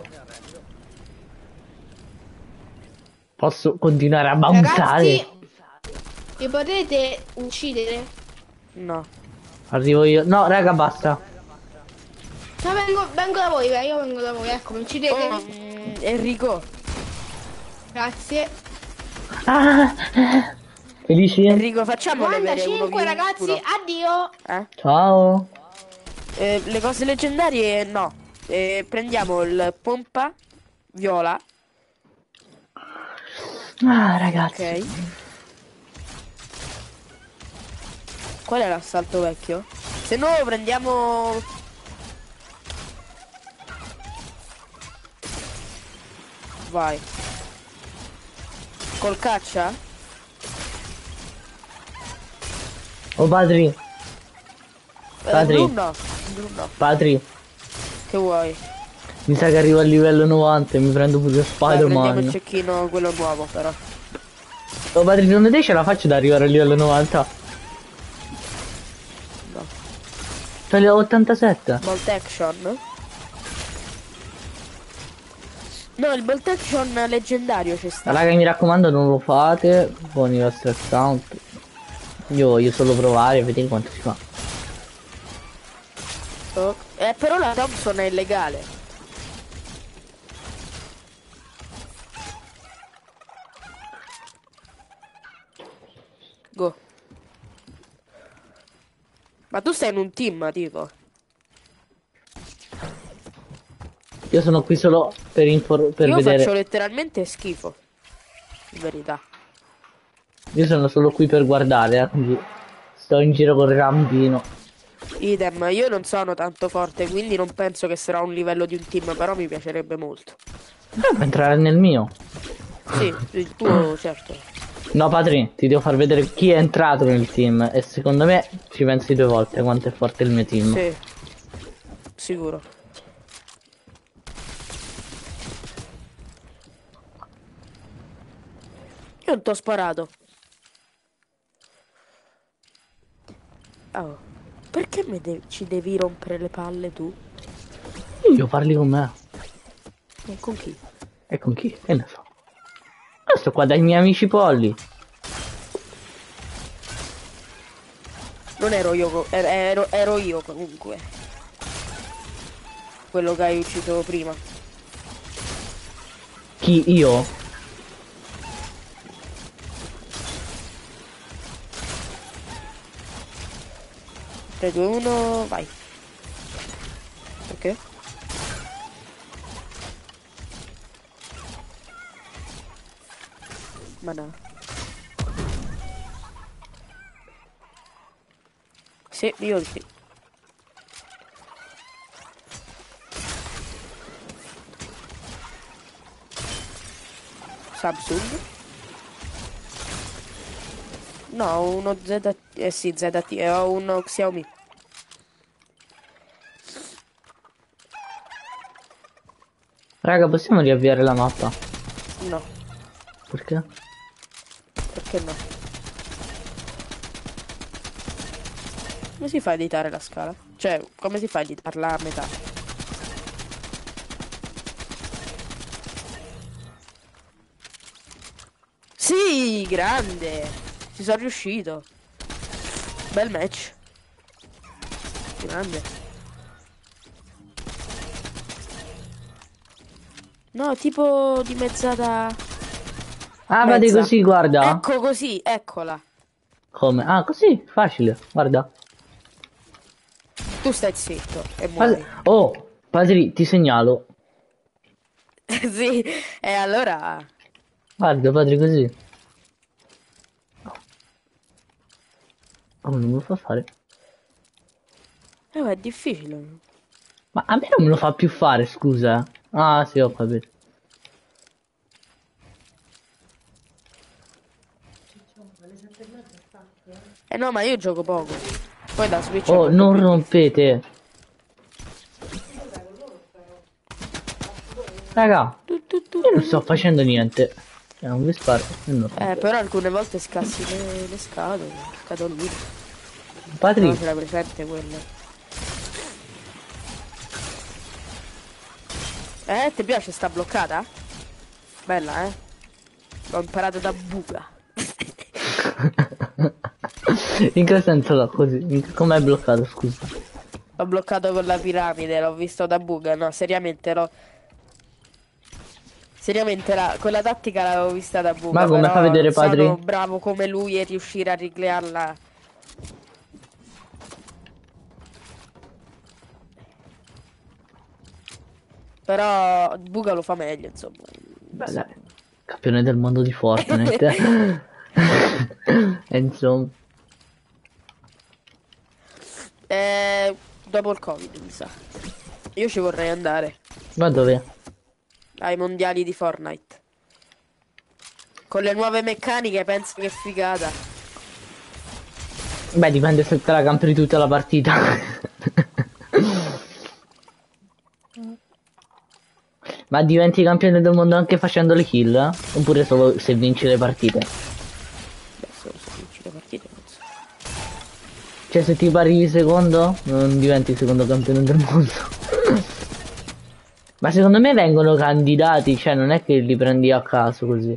Posso continuare a Ragazzi, bounzare. mi potete uccidere? No. Arrivo io. No, raga, basta. No, vengo, vengo da voi, eh, io vengo da voi, ecco, mi uccidete. Oh, mm, Enrico, Grazie. Ah, felici? Enrico, facciamo le vere uno novantacinque v ragazzi, uno. addio. Eh? Ciao. Eh, le cose leggendarie no. Eh, prendiamo il pompa viola. Ah, ragazzi. Ok. Qual è l'assalto vecchio? Se no prendiamo. Vai. Col caccia? Oh, padri. Eh, Padri. blu no. Blu no. Padri. Che vuoi? Mi sa che arrivo al livello novanta e mi prendo pure Dai, prendiamo il Spider-Man. cecchino, quello nuovo però. Oh padre, secondo te ce la faccio ad arrivare al livello novanta? No. C'ho il ottantasette. Bolt action? No, il bolt action leggendario c'è sta. Raga, mi raccomando, non lo fate con i vostri account. Io voglio solo provare e vedere quanto si fa. Oh, Eh, però la Thompson è illegale. Go. Ma tu stai in un team, tipo. Io sono qui solo per, infor- per Io vedere. faccio letteralmente schifo. In verità. Io sono solo qui per guardare, eh, quindi sto in giro col rampino. Idem, io non sono tanto forte, quindi non penso che sarà un livello di un team, però mi piacerebbe molto. Per entrare nel mio. Sì, il tuo, certo. No, padre, ti devo far vedere chi è entrato nel team. E secondo me ci pensi due volte quanto è forte il mio team. Sì. Sicuro. Io non t'ho sparato. Oh. Perché me de- ci devi rompere le palle tu? Io parli con me. E con chi? E con chi? E ne so. Io sto qua dai miei amici polli. Non ero io, co- er- ero, ero io comunque. Quello che hai ucciso prima. Chi? Io? tre, due, uno, vai. Ok. Ma no. Sì, io sì. Samsung. No, uno Z... Eh sì, Z T, eh, ho uno Xiaomi. Raga, possiamo riavviare la mappa? No, Perché? perché no? Come si fa a editare la scala? Cioè, come si fa a editarla a metà? Sì, grande! Ci sono riuscito. Bel match. Grande. No, tipo dimezzata. Ah, vedi Mezza. così, guarda. Ecco così, eccola. Come? Ah, così, facile, guarda. Tu stai zitto e Pa- muori. oh, padri, ti segnalo. Sì, e allora. Guarda, padri, così. Oh, non me lo fa fare. Eh, ma è difficile. Ma a me non me lo fa più fare, scusa. Ah, sì, ho capito. Eh no, ma io gioco poco. Poi da Switch è Oh, molto non più rompete. Raga, difficile. Tu, tu, tu, io non tu. sto facendo niente. Cioè, non vi sparo. Io non Eh, però alcune volte scassi le, le scatole. Scatoline. Padri, No, ce l'hai presente quelle. Eh, ti piace sta bloccata? Bella, eh? L'ho imparata da buca. in che senso là, così? Com'è bloccato, scusa? L'ho bloccato con la piramide, l'ho visto da buca. No, seriamente l'ho... Seriamente la... quella tattica l'avevo vista da buca. Ma come però fa vedere, non sono padri? bravo come lui e riuscire a ricrearla. Però buca lo fa meglio, insomma. Beh, dai, campione del mondo di Fortnite. E insomma, Eh, dopo il Covid, mi sa. Io ci vorrei andare ma dove? ai mondiali di Fortnite. Con le nuove meccaniche penso che figata. Beh, dipende se te la campi tutta la partita. Ma diventi campione del mondo anche facendo le kill? Eh? Oppure solo se vinci le partite? Beh, solo se vinci le partite, penso. Cioè se ti arrivi secondo, non diventi secondo campione del mondo. Ma secondo me vengono candidati, cioè non è che li prendi a caso così.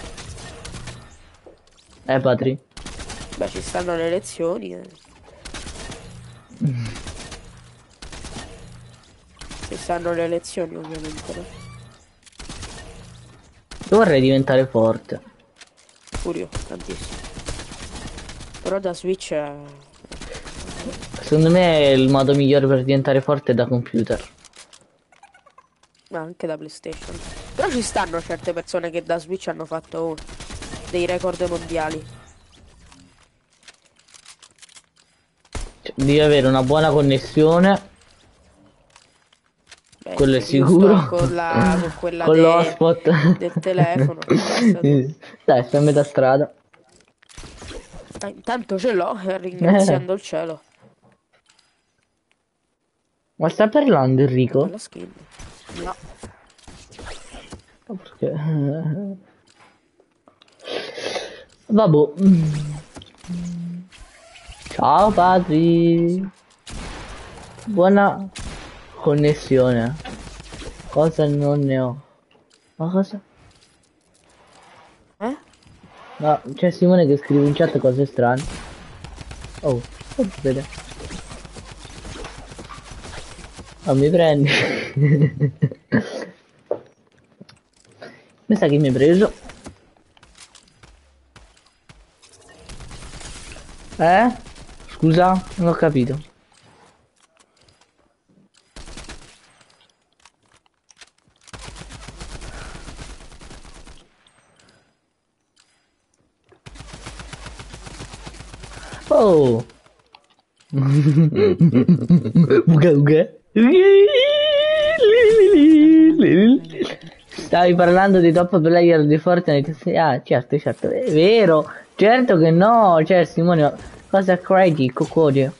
Eh Patri? Beh, ci stanno le elezioni. Eh. Ci stanno le elezioni, ovviamente. No? Io vorrei diventare forte. Pure io, tantissimo. Però da Switch è... Secondo me il modo migliore per diventare forte è da computer. Ma anche da PlayStation. Però ci stanno certe persone che da Switch hanno fatto dei record mondiali. Cioè, devi avere una buona connessione. Beh, Quello è io sicuro. sto con la con quella Con de- l'hotspot del telefono. Basta tu. Dai, stai a metà strada. Ah, intanto ce l'ho, eh, ringraziando il cielo. Ma sta parlando Enrico? Bella skin. No. Perché? Vabbè. Ciao Patri. Buona connessione. Cosa non ne ho? Ma cosa? Eh? No, c'è Simone che scrive in chat cose strane. Oh, oh vede. Non mi prendi. Mi sa che mi hai preso. Eh? Scusa, non ho capito. Oh! Uga uga. Stavi parlando di top player di Fortnite? Sì, ah, certo, certo, è vero. Certo che no, cioè Simone, cosa credi, coccodio?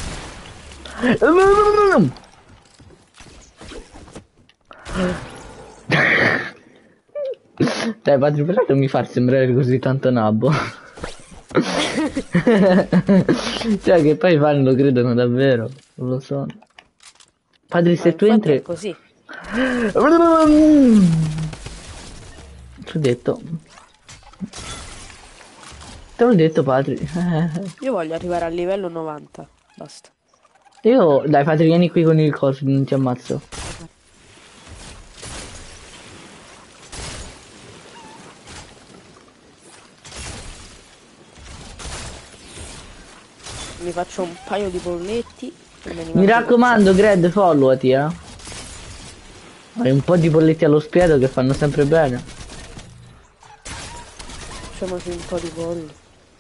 Dai, Patri, però non mi far sembrare così tanto nabbo. Cioè che poi fanno lo credono davvero, non lo so. Padri, se Ma tu infatti entri... è così. Ti ho detto. Te l'ho detto, Patri. Io voglio arrivare al livello novanta. Basta. Io... Dai, Patri, vieni qui con il coso, non ti ammazzo. Mi faccio un paio di polletti. E me li Mi mangio raccomando, Gred, followati, eh. Hai un po' di polletti allo spiedo che fanno sempre bene. Facciamoci un po' di polli.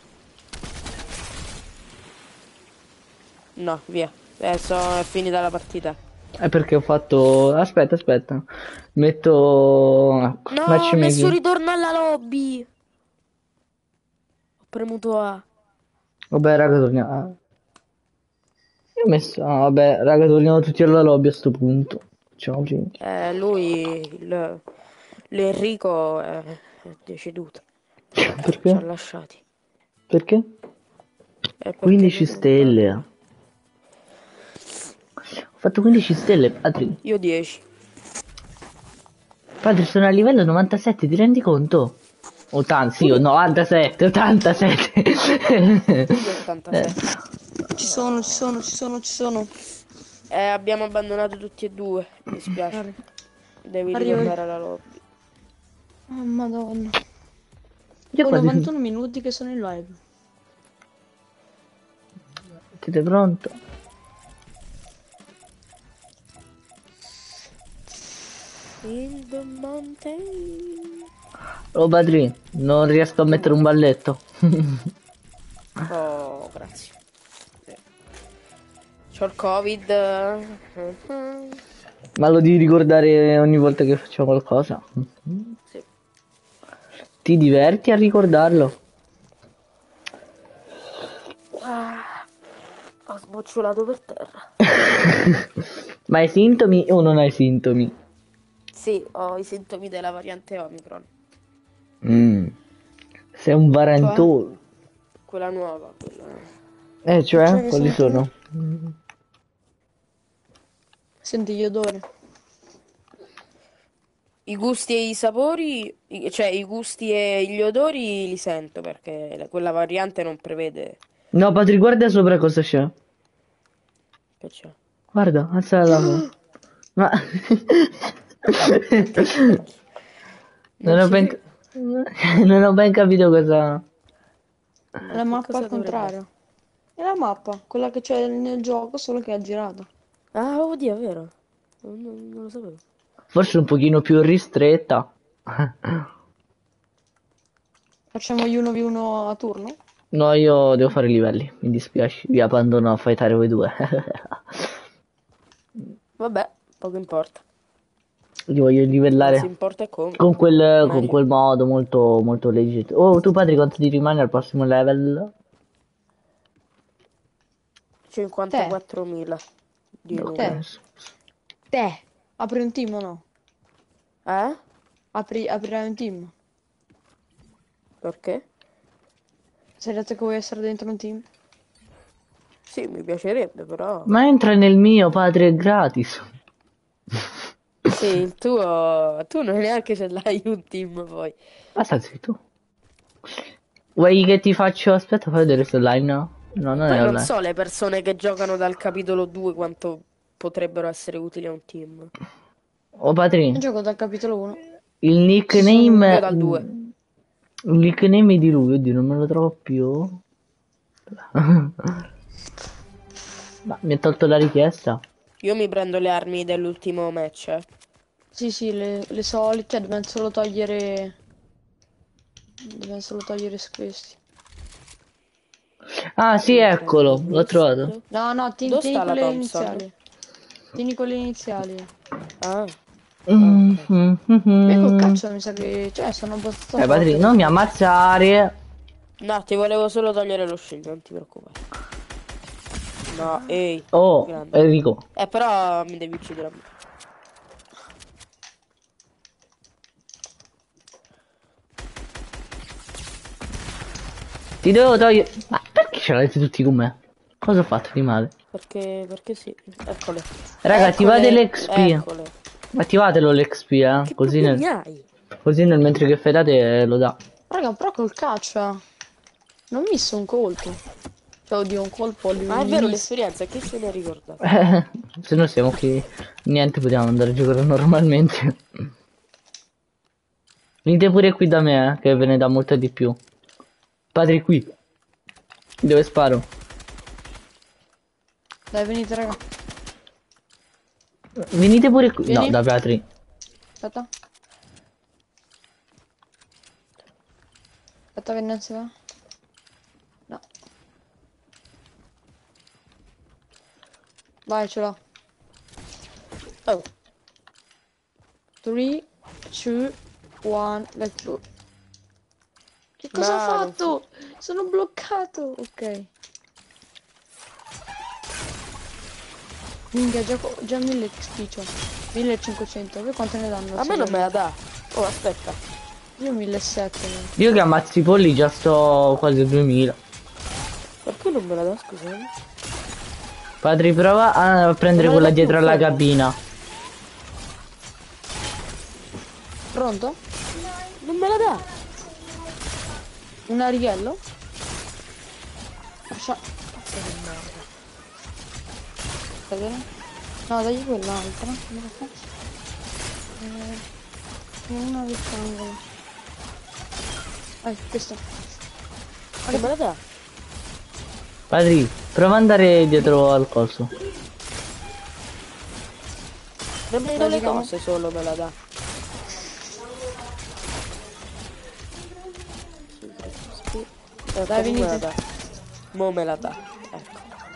No, via. Adesso è finita la partita. È perché ho fatto... Aspetta, aspetta. Metto... Ecco, No, ho matchmaking. messo ritorno alla lobby. Ho premuto A. Vabbè, raga, torniamo. ah. Io ho messo... Ah, vabbè, raga, torniamo tutti alla lobby a sto punto. Ciao, gente. Eh, lui, il- l'Enrico è, è deceduto. Ci ha Perché? lasciati. Perché? Eh, perché quindici non- stelle. Ho fatto quindici stelle, Patri. Io dieci. Patri, sono a livello novantasette, ti rendi conto? ottanta, sì, novantasette, ottantasette. Io ottantasette. Ci sono, ci sono, ci sono, ci sono. Eh, abbiamo abbandonato tutti e due. Mi dispiace. Devi Arrivo. ritornare alla lobby. Oh, madonna. Io Ho quasi... novantuno minuti che sono in live. Siete pronto? In the mountain. Oh, Patri, non riesco a mettere un balletto. Oh, grazie. C'ho il covid. Ma lo devi ricordare ogni volta che facciamo qualcosa? Sì. Ti diverti a ricordarlo? Ah, ho sbocciolato per terra. Ma hai sintomi o non hai sintomi? Sì, ho i sintomi della variante Omicron. Mm. Sei un varantone. Quella nuova, quella... Eh, cioè, Cioè, che quali sono sono? Senti gli odori. I gusti e i sapori, i- cioè i gusti e gli odori li sento perché la- quella variante non prevede No, Patri, guarda sopra cosa c'è. che c'è. Guarda, alza la mano. Ma... Che cacchio. Non Non ho ci ben... credo. non ho ben capito cosa... È la Che mappa cosa al dovrebbe contrario. È la mappa, quella che c'è nel gioco, solo che è girata. Ah, oddio, è vero. Non, non- non lo sapevo. Forse un pochino più ristretta. Facciamo gli uno v uno a turno? No, io devo fare i livelli, mi dispiace, vi abbandono a fightare voi due. Vabbè, poco importa. Io voglio Anzi, livellare importa e come. con quel, con Meglio. quel modo molto, molto legit. Oh, tu Patri, quanto ti rimane al prossimo level? cinquantaquattromila di Ok. numero. Te! Apri un team o no? Eh? Apri, aprirai un team. Perché? Sei detto che vuoi essere dentro un team? Sì, mi piacerebbe, però... Ma entra nel mio, Patri, è gratis. Sì, il tuo... Tu non neanche ce l'hai un team poi. Ma stai zitto. Vuoi che ti faccio... Aspetta, fai vedere se è online, no? No, non Poi è non online. so le persone che giocano dal capitolo due quanto potrebbero essere utili a un team. Oh, Patri, Io gioco dal capitolo uno. il Io nickname... dal due. Il nickname di lui, oddio, non me lo trovo più. Ma mi ha tolto la richiesta. Io mi prendo le armi dell'ultimo match, eh. Sì, sì, le, le solite, cioè dobbiamo solo togliere... Dobbiamo solo togliere questi. Ah, sì, Mi eccolo, prendo l'ho trovato. questo. No, no, tieni, Dove tieni sta la quelle Thompson? iniziali. Tieni quelle iniziali. Ah, Mm, mm, mm, Io col mm. cazzo mi sa che... Cioè, sono abbastanza Eh, Patri, forte. non mi ammazzare. no, ti volevo solo togliere lo shield, non ti preoccupare. No, ehi, Oh, grande. Enrico. Eh, però mi devi uccidere a me. Ti devo togliere... Ma perché ce l'avete tutti con me? Cosa ho fatto di male? Perché, perché sì, eccole. Raga, attivate Eccole, l'X P. eccole. Attivatelo l'X P, eh. Che Così problemi nel... hai? Così nel mentre che fedate eh, lo dà. Raga, però col caccia. Non ho messo un colpo. Cioè, oddio, un colpo lì. Ma è vero l'esperienza, che se ne è ricordato? Se no siamo qui. Niente, potevamo andare a giocare normalmente. Venite pure qui da me, eh, che ve ne dà molto di più. Padre qui. Dove sparo? Dai, venite, raga. Venite pure qui. Vieni. No, da Patri. Aspetta. Aspetta che non si va. No. Vai, ce l'ho. Oh, tre, due, uno, let's go. Che cosa No, ho non fatto? Sono bloccato. Ok. Minchia, già, già mille X P c'ho. millecinquecento. Voi quanto ne danno? a me non me la dà. Oh, aspetta. Io millesettecento. Io che ammazzi i polli già sto quasi a duemila. Perché non me la dà, scusami? Padri, prova a prendere Non me quella la dà più, dietro alla fermo. cabina. Pronto? Non me la dà. Un ariello? Lascia... Sta bene? No, dagli quell'altra. Come la faccio? Eh, una rettangolo. Vai, questo. Non me la dà. Padri, prova ad andare dietro al coso. Nemmeno le Praticamente- cose solo me la dà. Ecco, Dai, mo me la venite. dà. Mo me la dà. Ecco.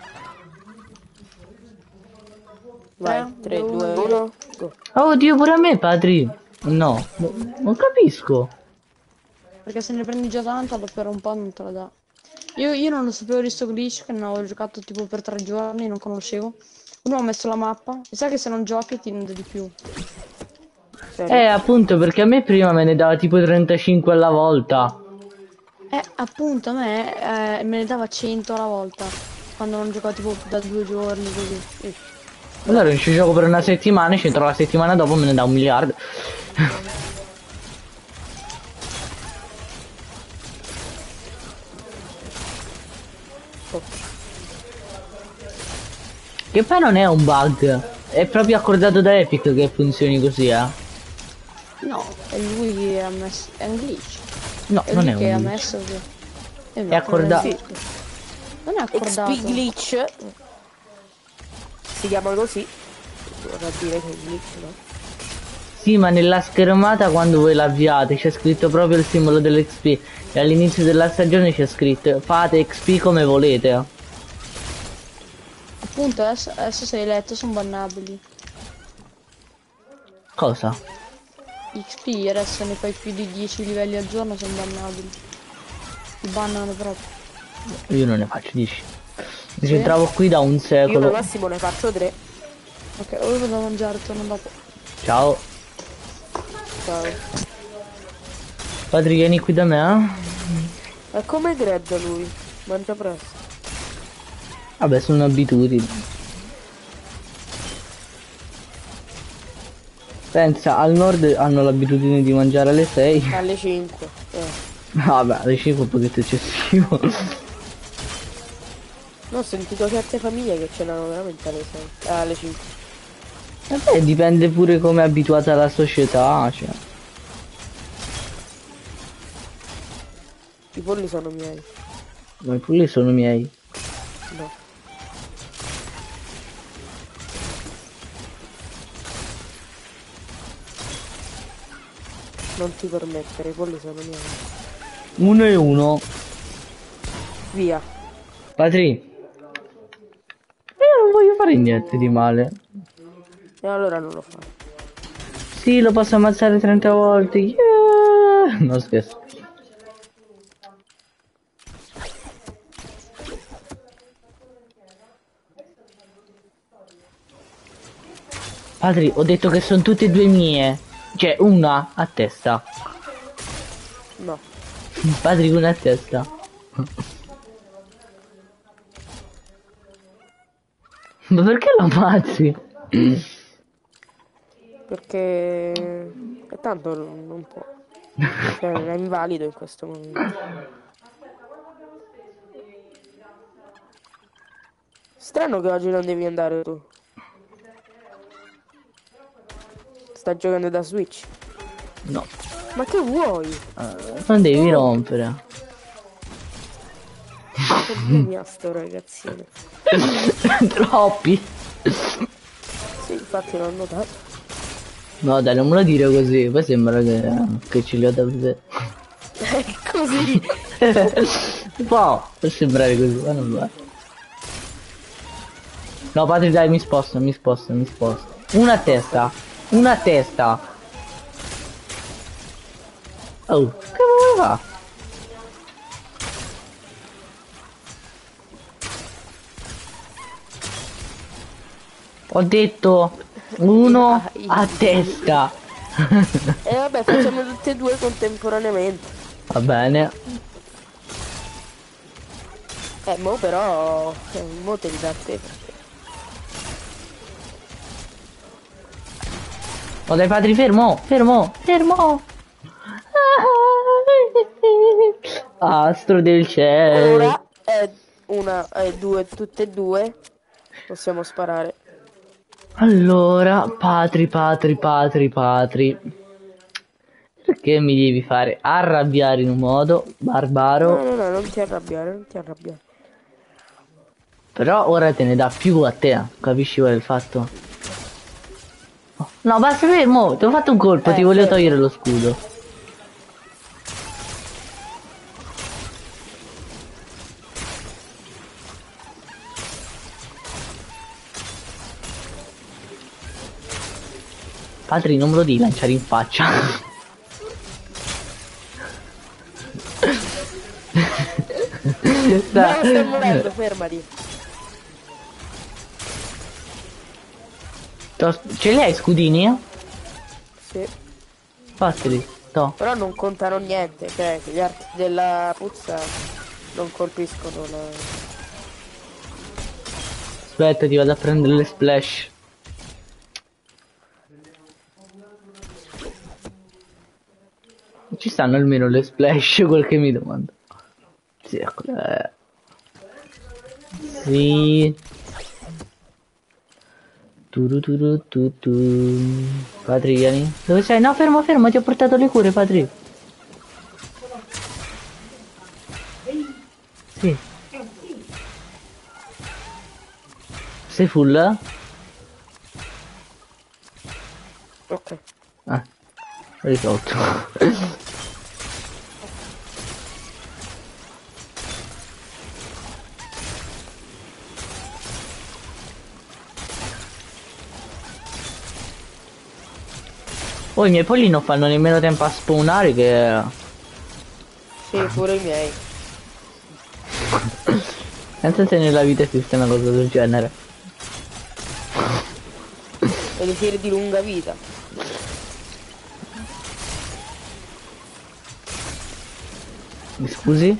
Vai, Tre, tre, due, due, uno, uno, go. Oh, oddio, pure a me, Padri. No, no, non capisco. Perché se ne prendi già tanta, per un po' non te la dà. Io, io non lo sapevo di sto glitch, che ne avevo giocato tipo per tre giorni, non conoscevo. Uno ha messo la mappa. Mi sa che se non giochi ti ne dà di più. Serio? Eh, appunto, perché a me prima me ne dava tipo trentacinque alla volta. Eh, appunto, a me eh, me ne dava cento alla volta. Quando non giocavo tipo da due giorni così. Eh. Allora non ci gioco per una settimana, ci entro la settimana dopo me ne dà un miliardo. Che poi non è un bug, è proprio accordato da Epic che funzioni così, eh. No, è lui che ha messo. È un glitch. No, È non lui è che ha un glitch. messo che. Eh, È accordato. Sì. Non è accordato. X P glitch. Si chiama così. Vorrà dire che è glitch, no? Sì, ma nella schermata quando voi l'avviate c'è scritto proprio il simbolo dell'X P e all'inizio della stagione c'è scritto fate X P come volete. Appunto, adesso, adesso sei letto, sono bannabili. Cosa? X P adesso ne fai più di dieci livelli al giorno, sono bannabili. Ti bannano proprio. Io non ne faccio dieci. Mi ci trovo qui da un Io al secolo. massimo ne faccio tre. Ok, ora vado a mangiare, torno dopo. Ciao. Ciao. Patri, vieni qui da me, eh? È come Greg lui. Mangia presto. Vabbè, sono abitudini. Pensa, al nord hanno l'abitudine di mangiare alle sei. Alle cinque. Eh. Vabbè, alle cinque è un pochetto eccessivo. No, ho sentito certe famiglie che ce l'hanno veramente alle sei. Eh, alle cinque. Vabbè, dipende pure come è abituata la società, cioè. I polli sono miei. Ma i polli sono miei. No. Non ti permettere, i polli sono miei. Uno e uno. Via. Patri. Io non voglio fare niente di male. E allora non lo fa. Sì, lo posso ammazzare trenta volte. Yeah! No, scherzo. Patri, ho detto che sono tutte e due mie. Cioè, una a testa. No. Patri, una a testa. Ma perché lo ammazzi? Perché... E tanto non non può. Cioè, è invalido in questo momento. Strano che oggi non devi andare tu. Stai giocando da Switch. No, Ma che vuoi? non devi rompere. Che mia sto ragazzino. Troppi. Sì, infatti l'ho notato. No dai, non me lo dire così, poi sembra che, che ce li ho davvero. È così. Può, per sembrare così, ma non lo è. No Patri, dai, mi sposto, mi sposto, mi sposto. Una a testa, una a testa. Oh, che vuole fa? Ho detto uno a testa. E vabbè, facciamo tutte e due contemporaneamente. Va bene. Eh, mo però... Eh, mo te li dà a te. Oh dai Patri, fermo, fermo, fermo. Astro del cielo. Ora è una, è due, tutte e due. Possiamo sparare. Allora, Patri, Patri, Patri, Patri. Perché mi devi fare arrabbiare in un modo barbaro? No, no, no, non ti arrabbiare, non ti arrabbiare. Però ora te ne dà più a te, capisci qual è il fatto? Oh, no, basta fermo, ti ho fatto un colpo, Eh, ti volevo fermo. togliere lo scudo. Patri, non me lo devi lanciare in faccia. No, sto morendo, fermati. T'ho- Ce li hai scudini? Sì. Sbattili. No. Però non contano niente, cioè gli archi della puzza non colpiscono la... Aspetta, ti vado a prendere le splash. Ci stanno almeno le splash, quel che mi domando. Sì, eccole. Sì. Turu turu tu tu. Patri, vieni. Dove sei? No, fermo, fermo, ti ho portato le cure, Patri. Sì. Sei full? Ok. Ah, risolto. Oh, i miei polli non fanno nemmeno tempo a spawnare che... Sì, pure i miei. Pensa se nella vita esiste una cosa del genere. E le fiere di lunga vita. Mi scusi?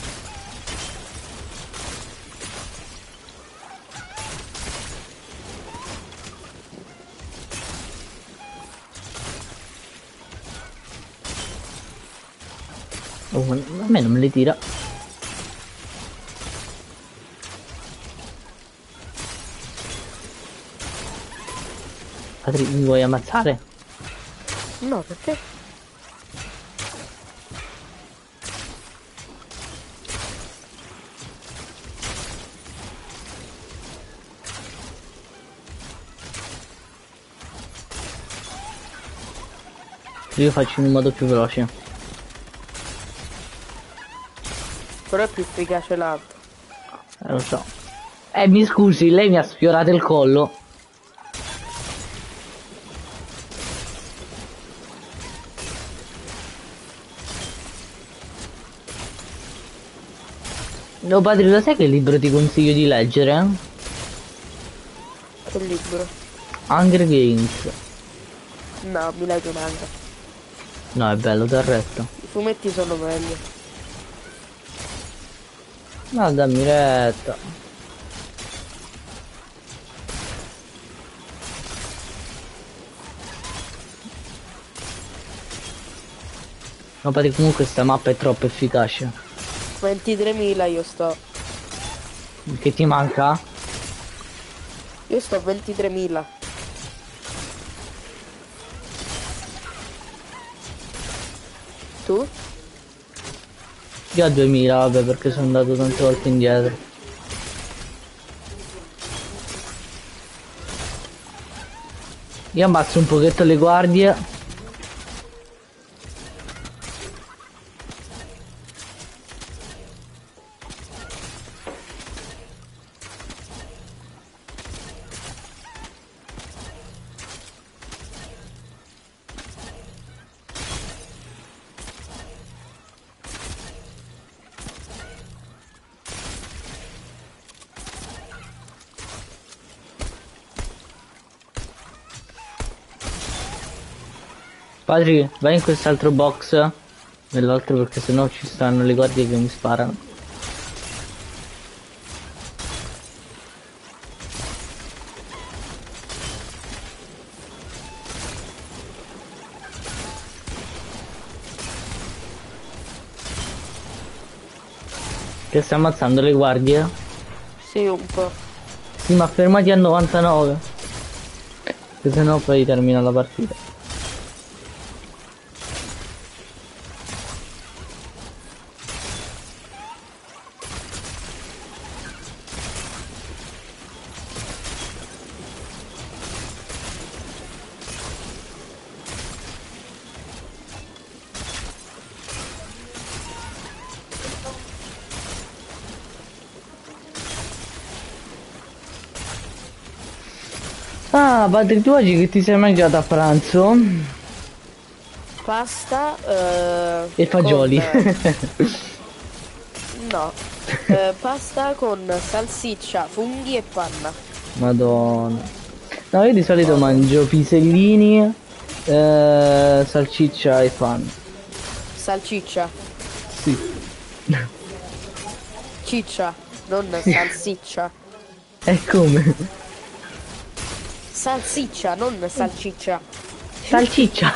Oh, ma a me non me li tira. Patri, mi vuoi ammazzare? No, perché? Io faccio in un modo più veloce. Però è più efficace l'altro. Eh, lo so. Eh, mi scusi, lei mi ha sfiorato il collo. No, padre, lo sai che libro ti consiglio di leggere? Che libro? Hunger Games. No, mi leggo manga. No, è bello, del resto. I fumetti sono meglio. No, dammi retta. No, padre, comunque sta mappa è troppo efficace. ventitremila io sto. Che ti manca? Io sto a ventitremila. Tu? Io a duemila, vabbè, perché sono andato tante volte indietro. Io ammazzo un pochetto le guardie. Padri, vai in quest'altro box. Nell'altro perché sennò ci stanno le guardie che mi sparano. Che stai ammazzando le guardie? Sì, un po'. Sì, ma fermati a novantanove. Che sennò poi termina la partita. Ah, Patri, tu oggi che ti sei mangiato a pranzo? Pasta eh, E fagioli. con- no. Eh, pasta con salsiccia, funghi e panna. Madonna. No, io di solito mangio pisellini Eh, salsiccia e pan. Salciccia. Sì. Ciccia, non salsiccia. E come? Salsiccia, non salciccia. Salsiccia.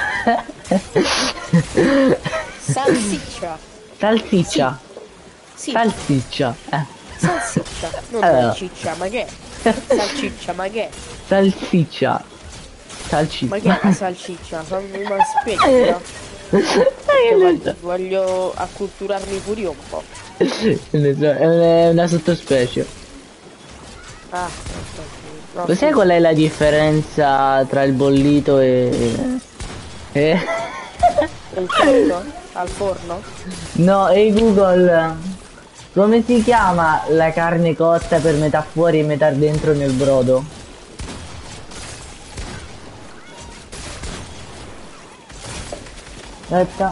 Salsiccia. Salsiccia. Sì, Salsiccia. Eh. salsiccia, non Allora. salciccia, ma che? Salciccia, ma che? Salsiccia. Ma Salsiccia. che è la salsiccia? Fammi ma spiegalo. Dai, Voglio, voglio acculturarmi pure io un po'. è una, è una sottospecie. Ah, no, Lo sai qual è la differenza tra il bollito e... e... il forno? Al forno? No, e Google, come si chiama la carne cotta per metà fuori e metà dentro nel brodo? Aspetta.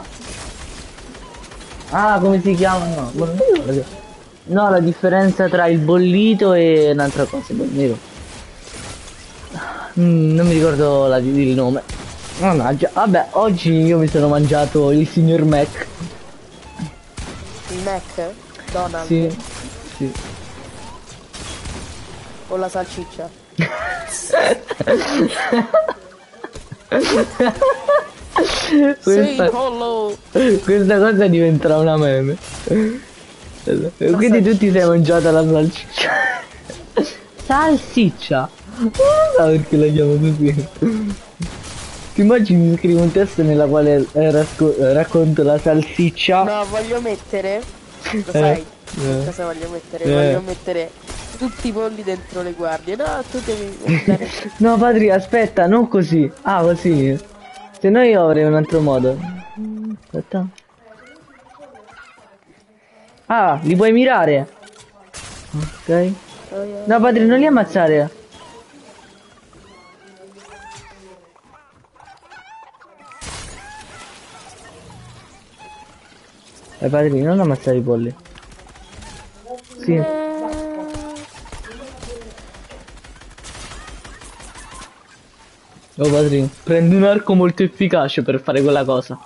Ah, come si chiama? No, non mi ricordo. No, la differenza tra il bollito e un'altra cosa, non mi ricordo. Mm, non mi ricordo la- il nome. Mannaggia, vabbè, oggi io mi sono mangiato il signor Mac. Il Mac? Donald? Sì, sì. O la salsiccia? Sì, Questa, pollo! questa cosa diventerà una meme. Quindi tu ti sei mangiata la salsiccia. Salsiccia? Ah, perché la chiamo così? Ti immagini scrivo un testo nella quale eh, rasco- eh, racconto la salsiccia? No, voglio mettere... Lo sai? eh. Cosa voglio mettere? Eh. Voglio mettere tutti i polli dentro le guardie. No, tu devi mettere... No, padri, aspetta, non così. Ah, così. Se no io avrei un altro modo. Aspetta. Ah, li puoi mirare. Ok. No, padri, non li ammazzare. Eh, padri, non ammazzare i polli. Sì. Oh, padri, prendi un arco molto efficace per fare quella cosa.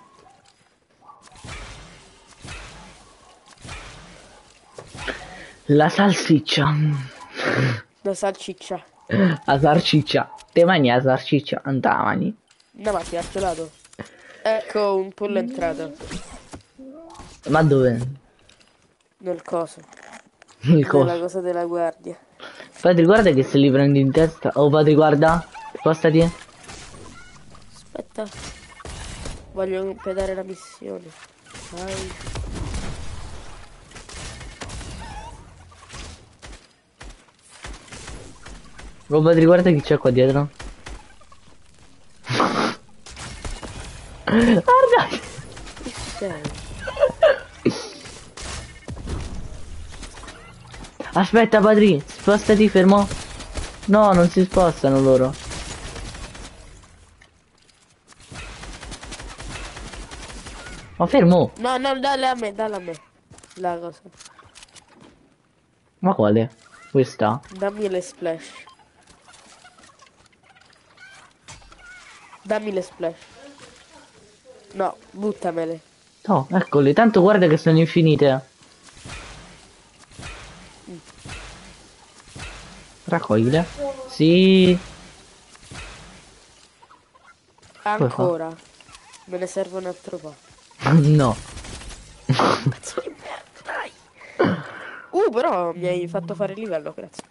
La salsiccia. La salsiccia. La salsiccia. Te mangi la salsiccia? Non te la mangi? No, ma ti ha gelato. Ecco, un pollo è entrato. Ma dove? Nel coso. Il Nella coso. cosa della guardia. Padri, guarda che se li prendi in testa. Oh, padri, guarda. Spostati. Aspetta. Voglio completare la missione. Vai. Oh, padri, guarda chi c'è qua dietro. Guarda. Chi sei? Aspetta, padri, spostati, fermo. No, non si spostano loro. Ma fermo. No, no, dalle a me, dalle a me. La cosa. Ma quale? Questa? Dammi le splash. Dammi le splash. No, buttamele. No, eccole, tanto guarda che sono infinite. Raccoglile. Sì. Ancora. Me ne serve un altro po'. No. Pezzo di merda, dai. Uh, però mi hai fatto fare il livello, grazie.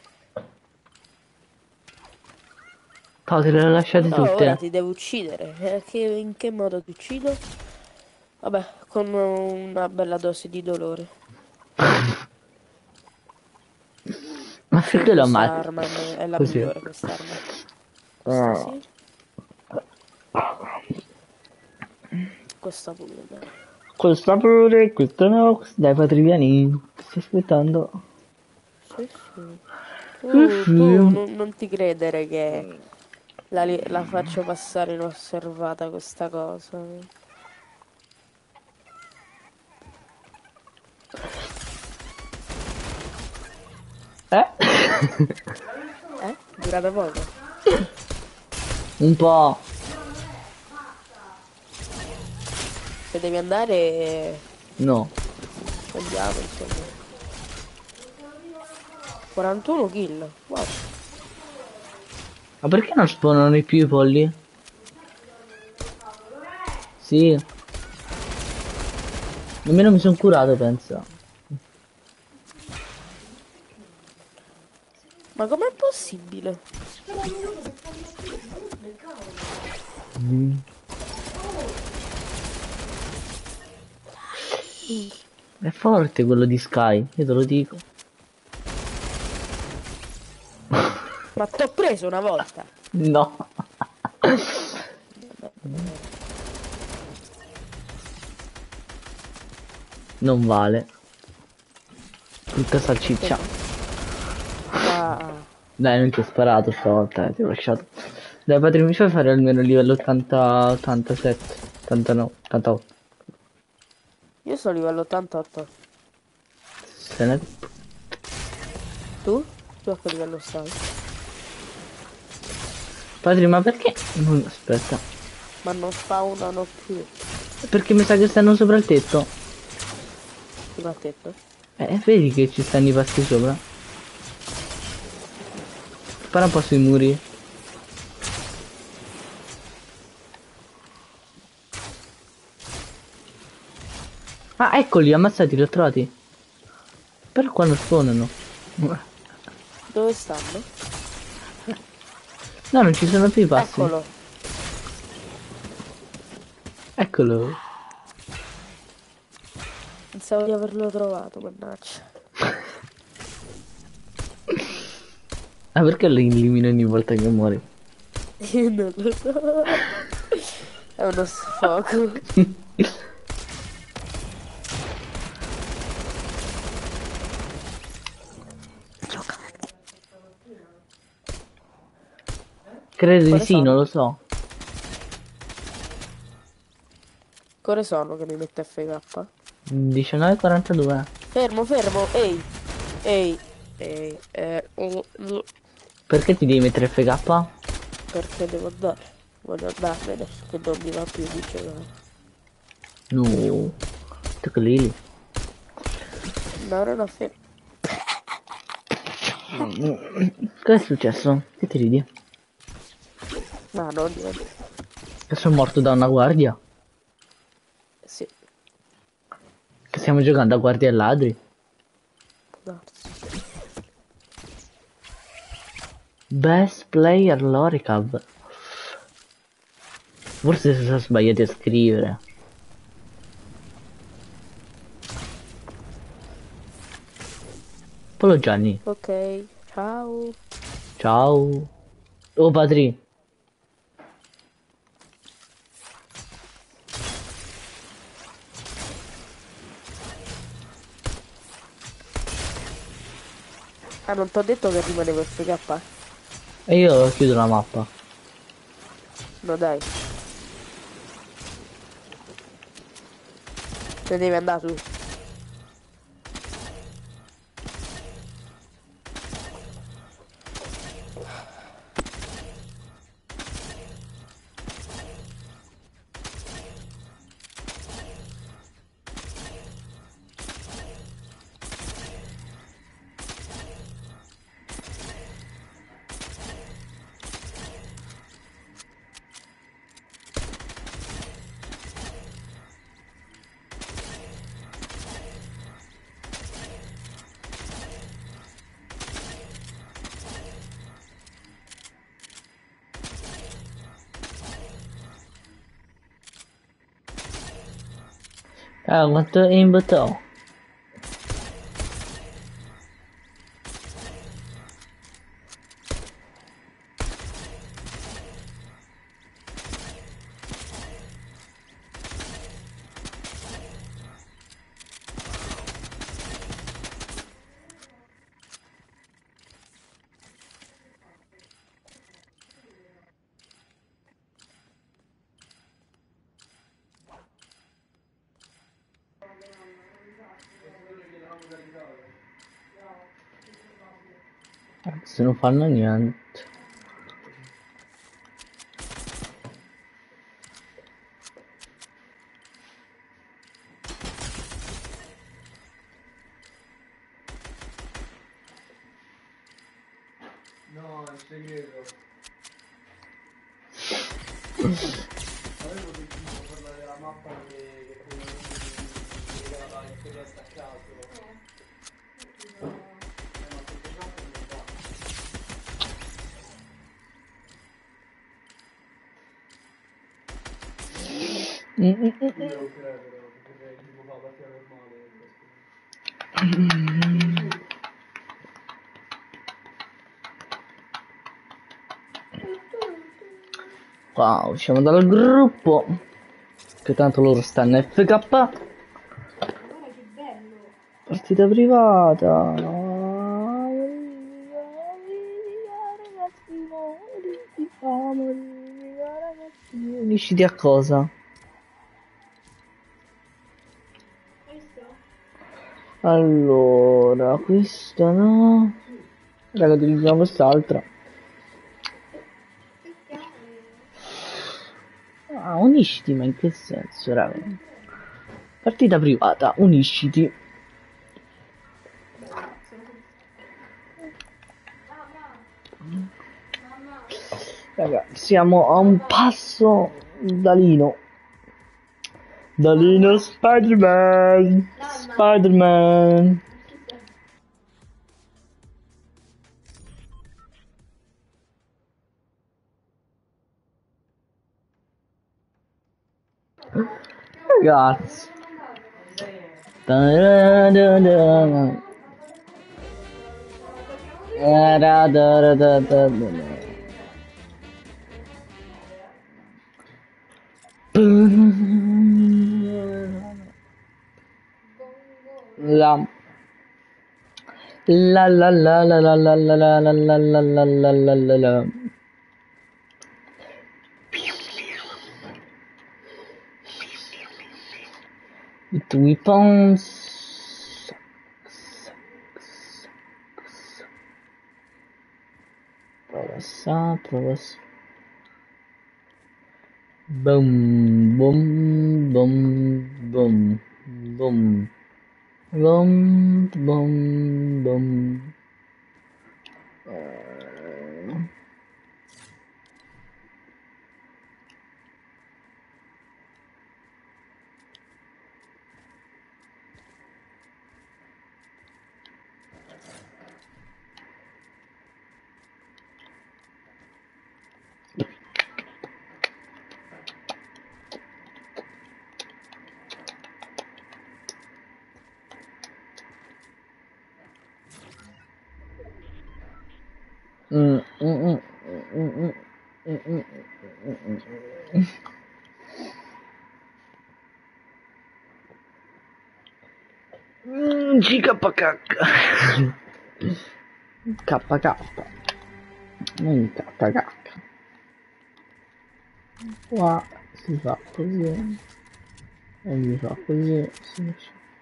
No, te le ho lasciate No, ora tutte. ti devo uccidere. Eh, che- in che modo ti uccido? Vabbè, con una bella dose di dolore. Ma perché lo ammazzi? Quest'arma è è la Così. migliore, quest'arma. Ah. Questa sì. Questa pure. Dai. Questa pure, questa no. Dai, patriviani. Ti sto aspettando. Sì, sì. Tu, Sì, sì. tu non, non ti credere che la, li- la faccio passare inosservata questa cosa. Eh? Eh? Durata poco. Un po'. Se devi andare, No. andiamo insomma. quarantuno kill. Wow. Ma perché non spawnano i più i polli? Sì. Nemmeno mi sono curato, pensa. Ma com'è possibile? Mm. È forte quello di Sky, io te lo dico. Ma t'ho preso una volta. No. Non vale. Brutta salciccia. Ah, Dai, non ti ho sparato stavolta, eh, ti ho lasciato. Dai, Patri, mi fai fare almeno il livello ottanta, ottantasette, ottantanove, ottantotto. io sono livello ottantotto. Se ne... Tu? Tu a che livello stai? Patri, ma perché? Non... Aspetta. Ma non spawnano più. Perché mi sa che stanno sopra il tetto. Chi l'ha detto? Eh, vedi che ci stanno i pasti sopra? Spara un po' sui muri. Ah, eccoli, ammazzati, li ho trovati. Però qua non spawnano. Dove stanno? No, non ci sono più i passi. Eccolo. Eccolo. Pensavo di averlo trovato, mannaggia. Ah, perché lo elimino ogni volta che muori? Io non lo so. È uno sfogo. Credo di Quale sì, sono? non lo so. Core sono che mi mette F K? diciannove e quarantadue. Fermo, fermo, ehi. Ehi. Ehi. Eh, uh, uh, Perché ti devi mettere F K? perché devo andare? Voglio andarmene, che non mi va più di giocare. No. Tu che lì. Andare una fe... Cosa è successo? Che ti ridi? Ma no, niente. Che sono morto da una guardia? Sì, Che stiamo giocando a guardia e ladri? può darsi. Best player Loricab. Forse si sono sbagliati a scrivere. Polo Gianni. Ok, ciao. Ciao. Oh Patri. Ah, non t'ho detto che rimanevo F K? E io chiudo la mappa. No dai. Te devi andare tu. Ah, quanto input ho? Se non fanno niente. Mm, mm, mm, mm. Qua usciamo dal gruppo, che tanto loro stanno F K. Partita privata. Unisciti a cosa? Allora, questa no. Raga, utilizziamo quest'altra. Ah, unisciti, ma in che senso, raga? Partita privata, unisciti. Raga, siamo a un passo da Lino. Da Lino Spider-Man. Spider-Man. Ragazzi. Da-da-da-da. Da-da-da-da-da-da. La la la la la la la la la la la la la la la la la. With weapons. Prova sa, prova sa. Boom, boom, boom, boom, boom, boom, boom, boom. Uh... Mm, mm, mm, mm, mm, mm, mm, mm, mm. Mm, G K K K K non K K. Qua si fa così e mi fa così. Sì,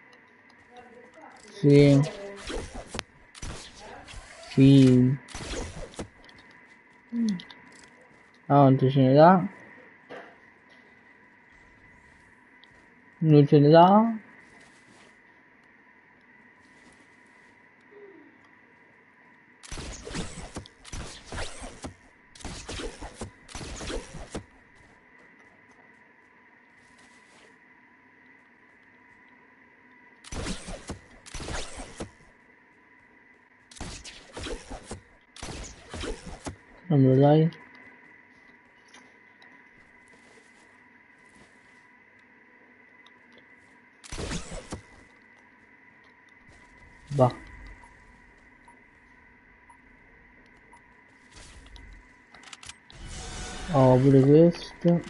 sì, sì. Ah, non ce ne dà, non ce ne dà. Non me lo dai? Va. Oh, pure questo.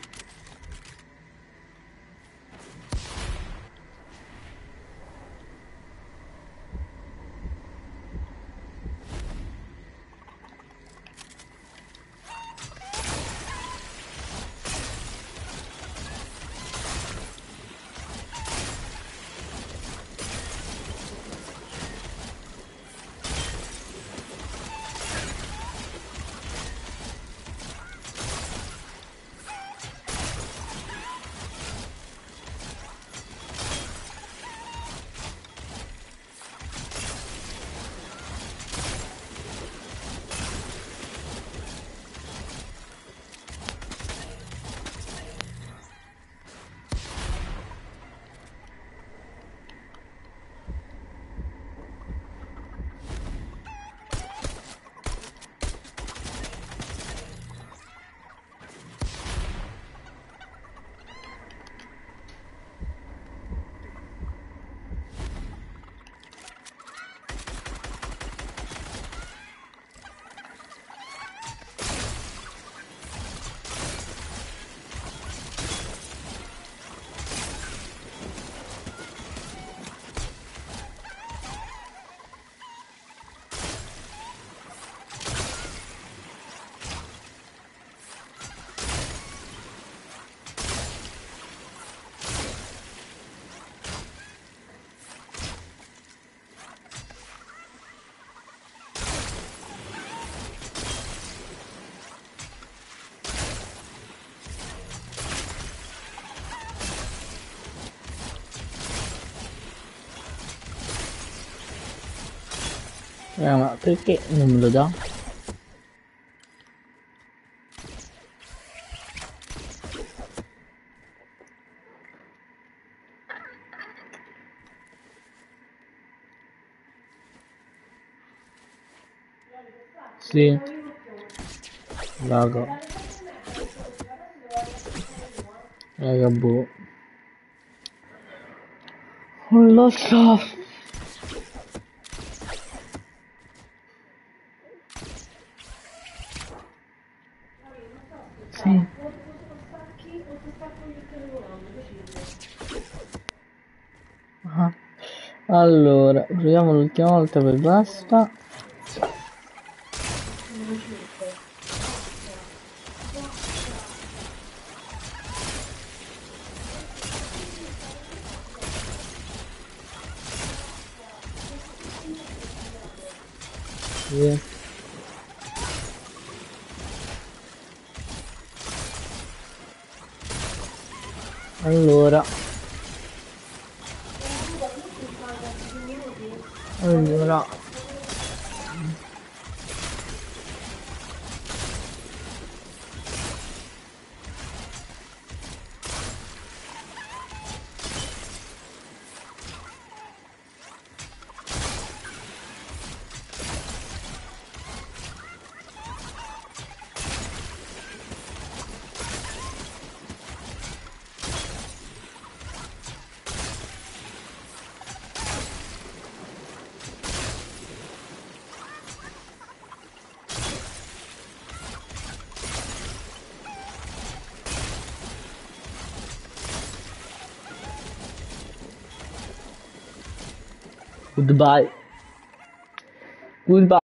Eh, ma perché non me lo dà? Sì. Raga. Raga, boh. Non lo so. Sì. Ah. Allora, proviamo l'ultima volta poi basta. Sì. Allora. Allora. Goodbye. Goodbye.